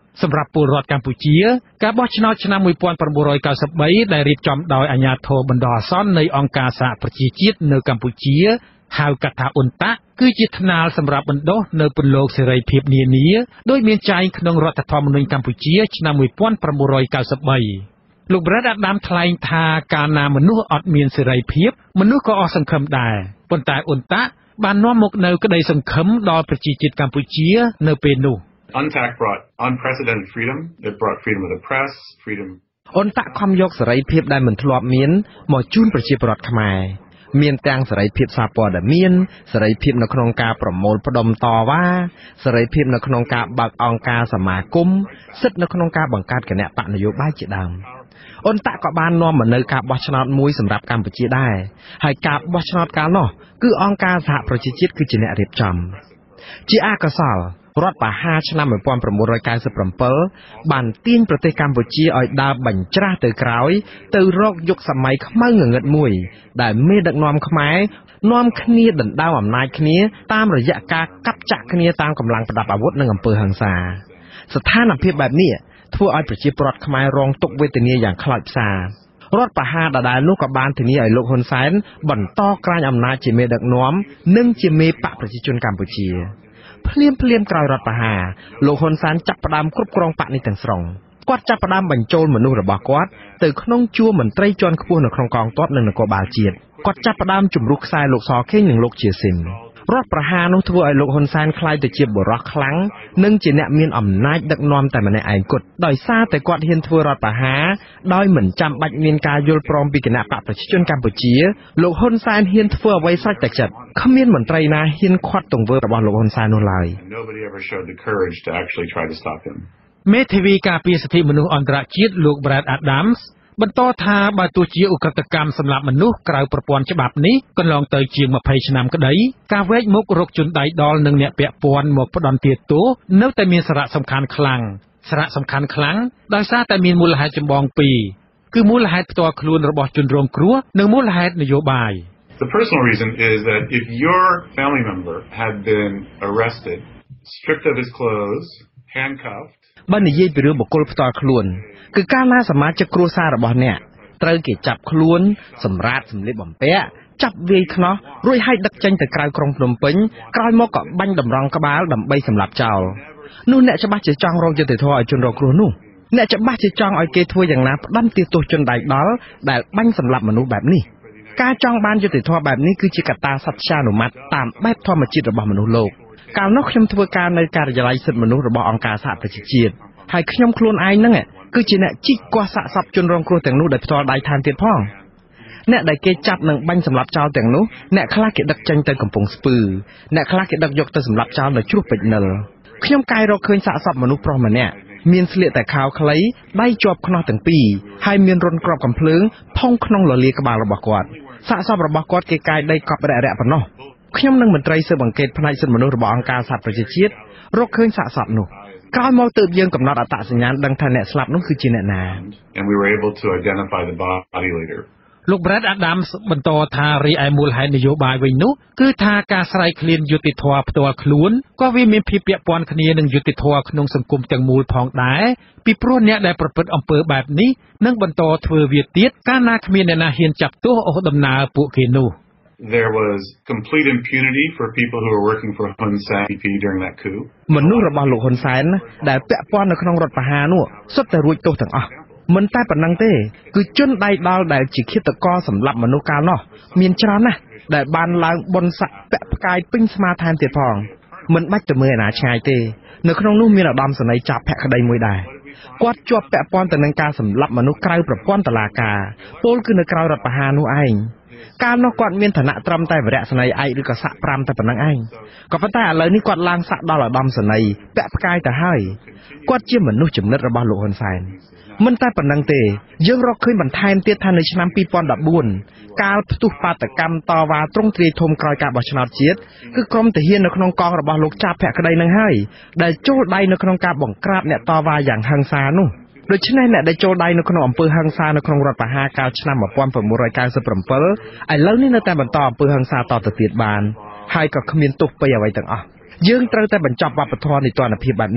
សម្រាប់ពលរដ្ឋកម្ពុជាការបោះឆ្នោតឆ្នាំnineteen ninety-threeដែលរៀបចំដោយអាជ្ញាធរបណ្ដោះអាសន្ននៃអង្គការសហប្រជាជាតិនៅកម្ពុជាហៅកាត់ថាអ៊ុនតាក់គឺជាថ្នាលសម្រាប់បណ្ដុះនៅពន្លកសេរីភាពនានាដោយមានចែងក្នុងរដ្ឋធម្មនុញ្ញកម្ពុជាឆ្នាំnineteen ninety-threeលោក Brad Adam ថ្លែងថាកាលណាមនុស្សអត់មានសេរីភាពមនុស្សក៏អស់សង្ឃឹមដែរប៉ុន្តែអ៊ុនតាក់បាននាំមកនៅក្តីសង្ឃឹមដល់ប្រជាជាតិកម្ពុជានៅពេលនោះ U N T A C brought unprecedented freedom. It brought freedom of the press, freedom. អ៊ុនតាក់ខំយកសេរីភាពដែលមិនធ្លាប់មានមកជូនប្រជាពលរដ្ឋខ្មែរមានទាំងសេរីភាពសារព័ត៌មានសេរីភាពនៅក្នុងការប្រមូលផ្ដុំតវ៉ាសេរីភាពនៅក្នុងការបើកអង្គការសមាគមសិទ្ធិនៅក្នុងការបង្កើតគណៈបកនយោបាយជាដើមអ៊ុនតាក់ក៏បាននាំមកនៅការបោះឆ្នោតមួយសម្រាប់កម្ពុជាដែរហើយការបោះឆ្នោតកាលនោះគឺអង្គការសហប្រជាជាតិគឺជាអ្នករៀបចំជាអកុសលរដ្ឋបហាឆ្នាំnineteen ninety-sevenបានទាញប្រទេសកម្ពុជាឲ្យដើរបញ្ច្រាស់ទៅក្រោយទៅរកយុគសម័យខ្មៅងងឹតមួយដែលមេដឹកនាំខ្មែរនាំគ្នាដណ្ដើមអំណាចគ្នាតាមរយៈការកាប់ចាក់គ្នាតាមកម្លាំងប្រដាប់អាវុធនិងអំពើហិង្សាស្ថានភាពបែបនេះធ្វើឲ្យប្រជាពលរដ្ឋខ្មែររងទុក្ខវេទនាយ៉ាងខ្លោចផ្សារដ្ឋបហាដដែលនោះក៏បានធានាឲ្យលោកហ៊ុនសែនបន្តក្រាញអំណាចជាមេដឹកនាំនិងជាមេបកប្រជាជនកម្ពុជាភ្លាមភ្លាមក្រោយរដ្ឋបហាលោកហ៊ុនសែនចាប់ផ្ដើមគ្រប់គ្រងបកនេះទាំងស្រុងគាត់ចាប់ផ្ដើមបញ្ចូលមនុស្សរបស់គាត់ទៅក្នុងជួរមន្ត្រីជាន់ខ្ពស់នៅក្នុងកងទ័ពនិងនគរបាលជាតិគាត់ចាប់ផ្ដើមជំរុះខ្សែលោកសខេងនិងលោកជាស៊ីមរដ្ឋប្រហារនោះធ្វើឲ្យលោកហ៊ុនសែនក្លាយទៅជាបុរសខ្លាំងនិងជាអ្នកមានអំណាចដឹកនាំតែម្នាក់ឯងគត់ដោយសារតែគាត់ហ៊ានធ្វើរដ្ឋប្រហារដោយមិនចាំបាច់មានការយល់ព្រមពីគណៈបកប្រជាជនកម្ពុជាលោកហ៊ុនសែនហ៊ានធ្វើអ្វីស្រេចតែចិត្តគ្មានមន្ត្រីណាហ៊ានខាត់ទង្វើរបស់លោកហ៊ុនសែននោះឡើយ Nobody ever showed the courage to actually try to stop him. មេធាវីការពារសិទ្ធិមនុស្សអន្តរជាតិលោក Brad Adams បន្តថាបើទោះជាឧក្រិដ្ឋកម្មសម្លាប់មនុស្សក្រៅប្រព័ន្ធច្បាប់នេះកន្លងទៅជាងtwentyឆ្នាំក្តីការវែកមុខរកជនដៃដល់និងអ្នកពាក់ព័ន្ធមកផ្ដន្ទាទោសនៅតែមានសារៈសំខាន់ខ្លាំងសារៈសំខាន់ខ្លាំងដោយសារតែមានមូលហេតុចម្បងពីរគឺមូលហេតុផ្ទាល់ខ្លួនរបស់ជនរងគ្រោះនិងមូលហេតុនយោបាយ The personal reason is that if your family member had been arrested, stripped of his clothes, handcuffed បើនិយាយពីរឿងបុគ្គលផ្ទាល់ខ្លួនគឺកាលណាសមាជិកគ្រួសាររបស់អ្នកត្រូវគេចាប់ខ្លួនសម្រាតសម្លៀកបំពាក់ចាប់វាយខ្នោះរួចហើយដឹកចេញទៅក្រៅក្រុងភ្នំពេញក្រោយមកក៏បាញ់តម្រង់ក្បាលដើម្បីសម្លាប់ចោលនោះអ្នកច្បាស់ជាចង់រកយុត្តិធម៌ឲ្យជនរងគ្រោះនោះអ្នកច្បាស់ជាចង់ឲ្យគេធ្វើយ៉ាងណាផ្ដន្ទាទោសជនដៃដល់ដែលបាញ់សម្លាប់មនុស្សបែបនេះការចង់បានយុត្តិធម៌បែបនេះគឺជាកត្តាសត្យានុមត្តតាមបែបធម្មជាតិរបស់មនុស្សលោកកាលនោះខ្ញុំធ្វើការនៅការិយាល័យសិទ្ធិមនុស្សរបស់អង្គការសហប្រជាជាតិហើយខ្ញុំខ្លួនឯងហ្នឹងគឺជាអ្នកជីកគាស់សាកសពជនរងគ្រោះទាំងនោះដោយផ្ទាល់ដៃថែមទៀតផងអ្នកដែលគេចាប់និងបាញ់សម្លាប់ចោលទាំងនោះអ្នកខ្លះគេដឹកចេញទៅកំពង់ស្ពឺអ្នកខ្លះគេដឹកយកទៅសម្លាប់ចោលនៅជ្រោះពេជ្រនិលខ្ញុំកាយរកឃើញសាកសពមនុស្សប្រុសម្នាក់មានស្លៀកតែខោខ្លីដៃជាប់ខ្នោះទាំងពីរហើយមានរន្ធគ្រាប់កំភ្លើងផុងក្នុងលលាក្បាលរបស់គាត់សាកសពរបស់គាត់គេកាយដីកប់រែករែកប៉ុណ្ណោះខ្ញុំនិងមន្ត្រីស៊ើបអង្កេតផ្នែកសិទ្ធិមនុស្សរបស់អង្គការសហប្រជាជាតិរកឃើញសាកសពនោះក្រោយមកទើបយើងកំណត់អត្តសញ្ញាណដឹងថាអ្នកស្លាប់នោះគឺជាអ្នកណា and we were able to identify the body later. លោក Brad Adams បន្តថារីឯមូលហេតុនយោបាយវិញនោះគឺថាការស្រែកឃ្លានយុត្តិធម៌ផ្ទាល់ខ្លួនក៏វាមានភាពពាក់ព័ន្ធគ្នានឹងយុត្តិធម៌ក្នុងសង្គមទាំងមូលផងដែរពីព្រោះអ្នកដែលប្រព្រឹត្តអំពើបែបនេះនឹងបន្តធ្វើវាទៀតកាលណាគ្មានអ្នកណាហ៊ានចាប់ទោសអូសដំណើរពួកគេនោះ There was complete impunity for people who were working for Hun Sen during that coup. មនុស្សរបស់លោកហ៊ុនសែនដែលពាក់ព័ន្ធនៅក្នុងរដ្ឋបហានោះសុទ្ធតែរួចទោសទាំងអស់មិនតែប៉ុណ្ណឹងទេគឺជនដៃដល់ដែលជាឃាតករសម្លាប់មនុស្សកាលនោះមានច្រើនណាស់ដែលបានឡើងបុណ្យស័ក្តិពាក់ផ្កាយពេញស្មាថែមទៀតផងមិនបាច់ទៅមើលឯណាឆ្ងាយទេនៅក្នុងនោះមានឧត្តមសេនីយ៍ចាប់ភក្តីមួយដែរគាត់ជាប់ពាក់ព័ន្ធទៅនឹងការសម្លាប់មនុស្សក្រៅប្រព័ន្ធតុលាការពលគឺនៅក្រៅរដ្ឋបហានោះឯងកាលនោះគាត់មានឋានៈត្រឹមតែវរៈសេនីយ៍ឯកឬក៏ស័ក្តិfiveតែប៉ុណ្្នឹងឯងក៏ប៉ុន្តែឥឡូវនេះគាត់ឡើងស័ក្តិដល់ឧត្តមសេនីយ៍ពាក់ផ្កាយទៅហើយគាត់ជាមនុស្សចំណិតរបស់លោកហ៊ុនសែនមិនតែប៉ុណ្្នឹងទេយើងរកឃើញបន្ថែមទៀតថានៅឆ្នាំtwo thousand fourteenកាលផ្ទុះបាតកម្មតវ៉ាទ្រង់ទ្រាយធំក្រោយការបោះឆ្នោតជាតិគឺក្រុមទាហាននៅក្នុងកងរបស់លោកចាប់ភក្តីនឹងហើយដែលចូលដៃនៅក្នុងការបង្ក្រាបអ្នកតវ៉ាយ៉ាងហិង្សានោះដូច្នេះអ្នកដែលចូលដៃនៅក្នុងអំពើហិង្សានៅក្នុងរដ្ឋបហាកាលឆ្នាំnineteen ninety-sevenឥឡូវនេះនៅតែបន្តអំពើហិង្សាតទៅទៀតបានហើយក៏គ្មានទោសពៃអ្វីទាំងអស់យើងត្រូវតែបញ្ចប់វប្បធម៌នីតិរដ្ឋភាពបែបនេះ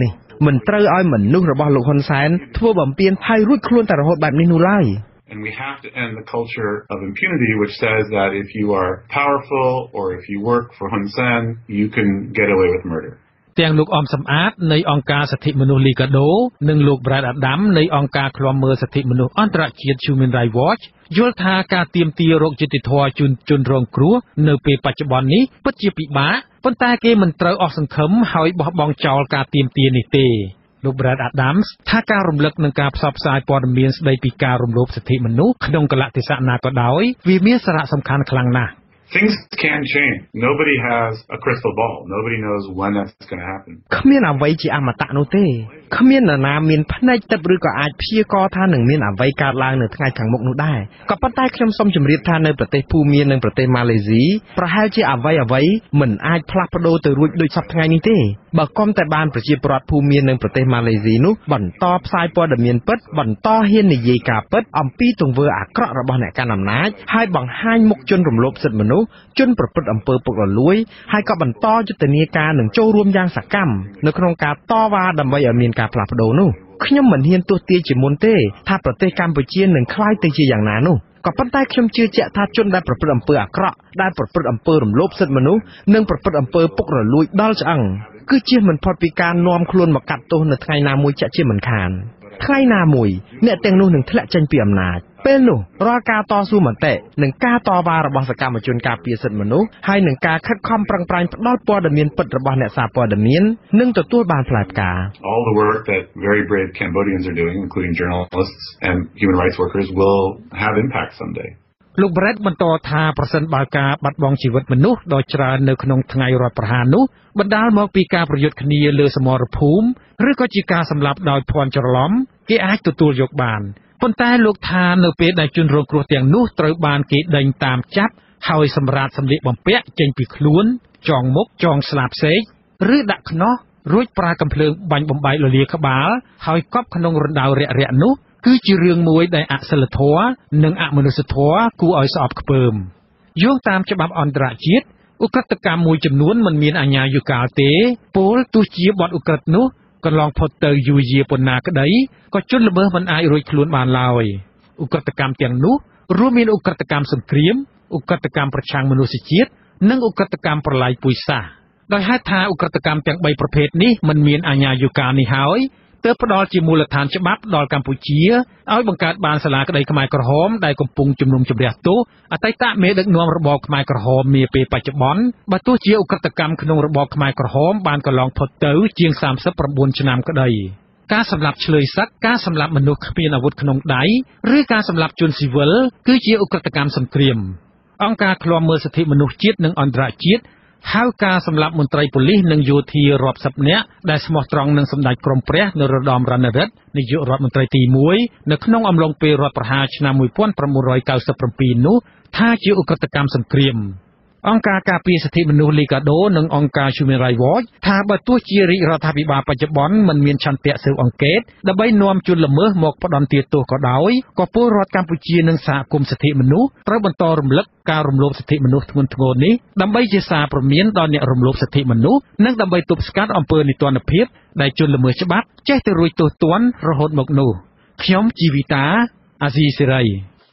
មិនត្រូវឲ្យមនុស្សរបស់លោកហ៊ុនសែនធ្វើបំពានហើយរួចខ្លួនតែរហូតបែបនេះនោះឡើយ And we have to end the culture of impunity which says that if you are powerful or if you work for Hun Sen, you can get away with murder. ទាំងលោកអមសំអាតនៃអង្គការសិទ្ធិមនុស្ស Liga do និងលោក Brad Adam នៃអង្គការឃ្លាំមើលសិទ្ធិមនុស្សអន្តរជាតិ Human Rights Watch យល់ថាការទាមទាររកយុត្តិធម៌ជូនជនរងគ្រោះនៅពេលបច្ចុប្បន្ននេះពិតជាពិបាកប៉ុន្តែគេមិនត្រូវអស់សង្ឃឹមហើយបោះបង់ចោលការទាមទារនេះទេលោក Brad Adams ថាការរំលឹកនឹងការផ្សព្វផ្សាយព័ត៌មានស្ដីពីការរំលោភសិទ្ធិមនុស្សក្នុងកលៈទេសៈណាក៏ដោយវាមានសារៈសំខាន់ខ្លាំងណាស់ Things can change. Nobody has a crystal ball. Nobody knows when that's going to happen. គ្មានអ្វីជាអមតៈនោះទេគ្មាននរណាមានភ្នែកទឹកឬក៏អាចព្យាករណ៍ថានឹងមានអ្វីកើតឡើងនៅថ្ងៃខាងមុខនោះដែរក៏ប៉ុន្តែខ្ញុំសូមជម្រាបថានៅប្រទេសភូមានិងប្រទេសម៉ាឡេស៊ីប្រហែលជាអ្វីអ្វីមិនអាចផ្លាស់ប្ដូរទៅរួចដូចសពថ្ងៃនេះទេបើគំតែបានប្រជាពលរដ្ឋភូមានិងប្រទេសម៉ាឡេស៊ីនោះបន្តផ្សាយព័ត៌មានពិតបន្តហ៊ាននិយាយការពិតអំពីទង្វើអាក្រក់របស់អ្នកកាន់អំណាចហើយបង្ហាញមុខជនរំលោភសិទ្ធិមនុស្សជនប្រព្រឹត្តអំពើពុករលួយហើយក៏បន្តយុទ្ធនាការនឹងចូលរួមយ៉ាងសកម្មនៅក្នុងការតវ៉ាដើម្បីឲ្យមានការផ្លាស់ប្ដូរនោះខ្ញុំមិនហ៊ានទស្សន៍ទាយជាមុនទេថាប្រទេសកម្ពុជានឹងក្លាយទៅជាយ៉ាងណានោះក៏ប៉ុន្តែខ្ញុំជឿជាក់ថាជនដែលប្រព្រឹត្តអំពើអាក្រក់ដែលប្រព្រឹត្តអំពើរំលោភសិទ្ធិមនុស្សនិងប្រព្រឹត្តអំពើពុករលួយដល់ឆ្អឹងគឺជៀសមិនផុតពីការនាំខ្លួនមកកាត់ទោសនៅថ្ងៃណាមួយចាក់ជាមិនខានថ្ងៃណាមួយអ្នកទាំងនោះនឹងធ្លាក់ចេញពីអំណាចពេលនោះរាល់ការតស៊ូមតិនិងការតវ៉ារបស់សកម្មជនការពារសិទ្ធិមនុស្សហើយនឹងការខិតខំប្រឹងប្រែងផ្តល់ព័ត៌មានពិតរបស់អ្នកសារព័ត៌មាននឹងទទួលបានផ្លែផ្កា All the work that very brave Cambodians are doing, including journalists and human rights workers, will have impact someday. លោក Brett បន្តថាប្រសិនបើការបាត់បង់ជីវិតមនុស្សដ៏ច្រើននៅក្នុងថ្ងៃរដ្ឋប្រហារនោះបណ្ដាលមកពីការប្រយុទ្ធគ្នាលើសមរភូមិឬក៏ជាការសម្លាប់ដោយភ័ន្តច្រឡំគេអាចទទួលយកបានប៉ុន្តែលោកថានៅពេលដែលជនរងគ្រោះទាំងនោះត្រូវបានគេដេញតាមចាប់ហើយសម្រាតសម្លៀកបំពាក់ចេញពីខ្លួនចងមុខចងស្លាបសេកឬដាក់ខ្នោះរួចប្រើកាំភ្លើងបាញ់បំបែកលលាក្បាលហើយកប់ក្នុងរណ្ដៅរាក់រាក់នោះគឺជារឿងមួយដែលអសិលធម៌និងអមនុស្សធម៌គួរឲ្យស្អប់ខ្ពើមយោងតាមច្បាប់អន្តរជាតិឧក្រិដ្ឋកម្មមួយចំនួនមិនមានអាជ្ញាយុកាលទេពលទោះជាបទឧក្រិដ្ឋនោះកន្លងផុតទៅយូរយារប៉ុណ្ណាក្តីក៏ជនល្មើសមិនអាចរួចខ្លួនបានឡើយឧក្រិដ្ឋកម្មទាំងនោះរួមមានឧក្រិដ្ឋកម្មសង្គ្រាមឧក្រិដ្ឋកម្មប្រឆាំងមនុស្សជាតិនិងឧក្រិដ្ឋកម្មប្រល័យពូជសាសន៍ដោយហេតុថាឧក្រិដ្ឋកម្មទាំងបីប្រភេទនេះមិនមានអាជ្ញាយុកាលនេះហើយទើបផ្ដល់ជាមូលដ្ឋានច្បាប់ដល់កម្ពុជាឲ្យបង្កើតបានសាលាក្តីខ្មែរក្រហមដែលកំពុងជំនុំជម្រះទោសអតីតមេដឹកនាំរបបខ្មែរក្រហមនាពេលបច្ចុប្បន្នបើទោះជាឧក្រិដ្ឋកម្មក្នុងរបបខ្មែរក្រហមបានកន្លងផុតទៅជាងសាមសិប៩ឆ្នាំក្តីការសម្លាប់ឆ្លើយសឹកការសម្លាប់មនុស្សគ្មានអាវុធក្នុងដៃឬការសម្លាប់ជនស៊ីវិលគឺជាឧក្រិដ្ឋកម្មសង្គ្រាមអង្គការឃ្លាំមើលសិទ្ធិមនុស្សជាតិនិងអន្តរជាតិហៅការសម្លាប់មន្ត្រីប៉ូលីសនិងយោធារាប់សិបនាក់ដែលស្មោះត្រង់នឹងសម្ដេចក្រមព្រះនរោត្តមរណរដ្ឋនាយករដ្ឋមន្ត្រីទីមួយនៅក្នុងអំឡុងពេលរដ្ឋប្រហារឆ្នាំ១៩៩៧នោះថាជាឧក្រិដ្ឋកម្មសង្គ្រាមអង្គការការពារសិទ្ធិមនុស្ស Liga do និងអង្គការ Human Rights Watch ថាបើទោះជារាជរដ្ឋាភិបាលបច្ចុប្បន្នមិនមានឆន្ទៈស៊ើបអង្កេតដើម្បីនាំជនល្មើសមកផ្ដន្ទាទោសក៏ដោយក៏ពលរដ្ឋកម្ពុជានិងសហគមន៍សិទ្ធិមនុស្សត្រូវបន្តរំលឹកការរំលោភសិទ្ធិមនុស្សធ្ងន់ធ្ងរនេះដើម្បីជាសារព្រមានដល់អ្នករំលោភសិទ្ធិមនុស្សនិងដើម្បីទប់ស្កាត់អំពើនីតិរដ្ឋភាពដែលជនល្មើសច្បាប់ចេះទៅរួចទោសទណ្ឌរហូតមកនោះខ្ញុំជីវិតាអាស៊ីសេរី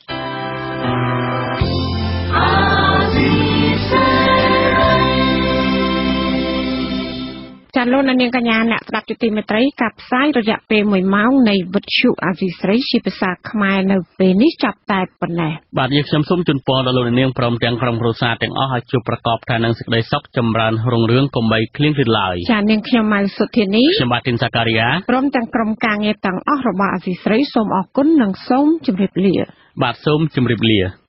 ចាលោកនាងកញ្ញាអ្នកស្ដាប់ជាទីមេត្រីការផ្សាយរយៈពេលមួយម៉ោងនៃវិទ្យុអាស៊ីសេរីជាភាសាខ្មែរនៅពេលនេះចាប់តែប៉ុណ្ណេះបាទយើងខ្ញុំសូមជូនពរដល់លោកនាងព្រមទាំងក្រុមគ្រួសារទាំងអស់ឲ្យជួបប្រកបតែនឹងសេចក្តីសុខចម្រើនរុងរឿងកុំបីឃ្លៀងឃ្លាតឡើយចានាងខ្ញុំម៉ៅសុធានីខ្ញុំបាទទីនសាការីយ៉ាព្រមទាំងក្រុមការងារទាំងអស់របស់អាស៊ីសេរីសូមអរគុណនិងសូមជម្រាបលាបាទសូមជម្រាបលា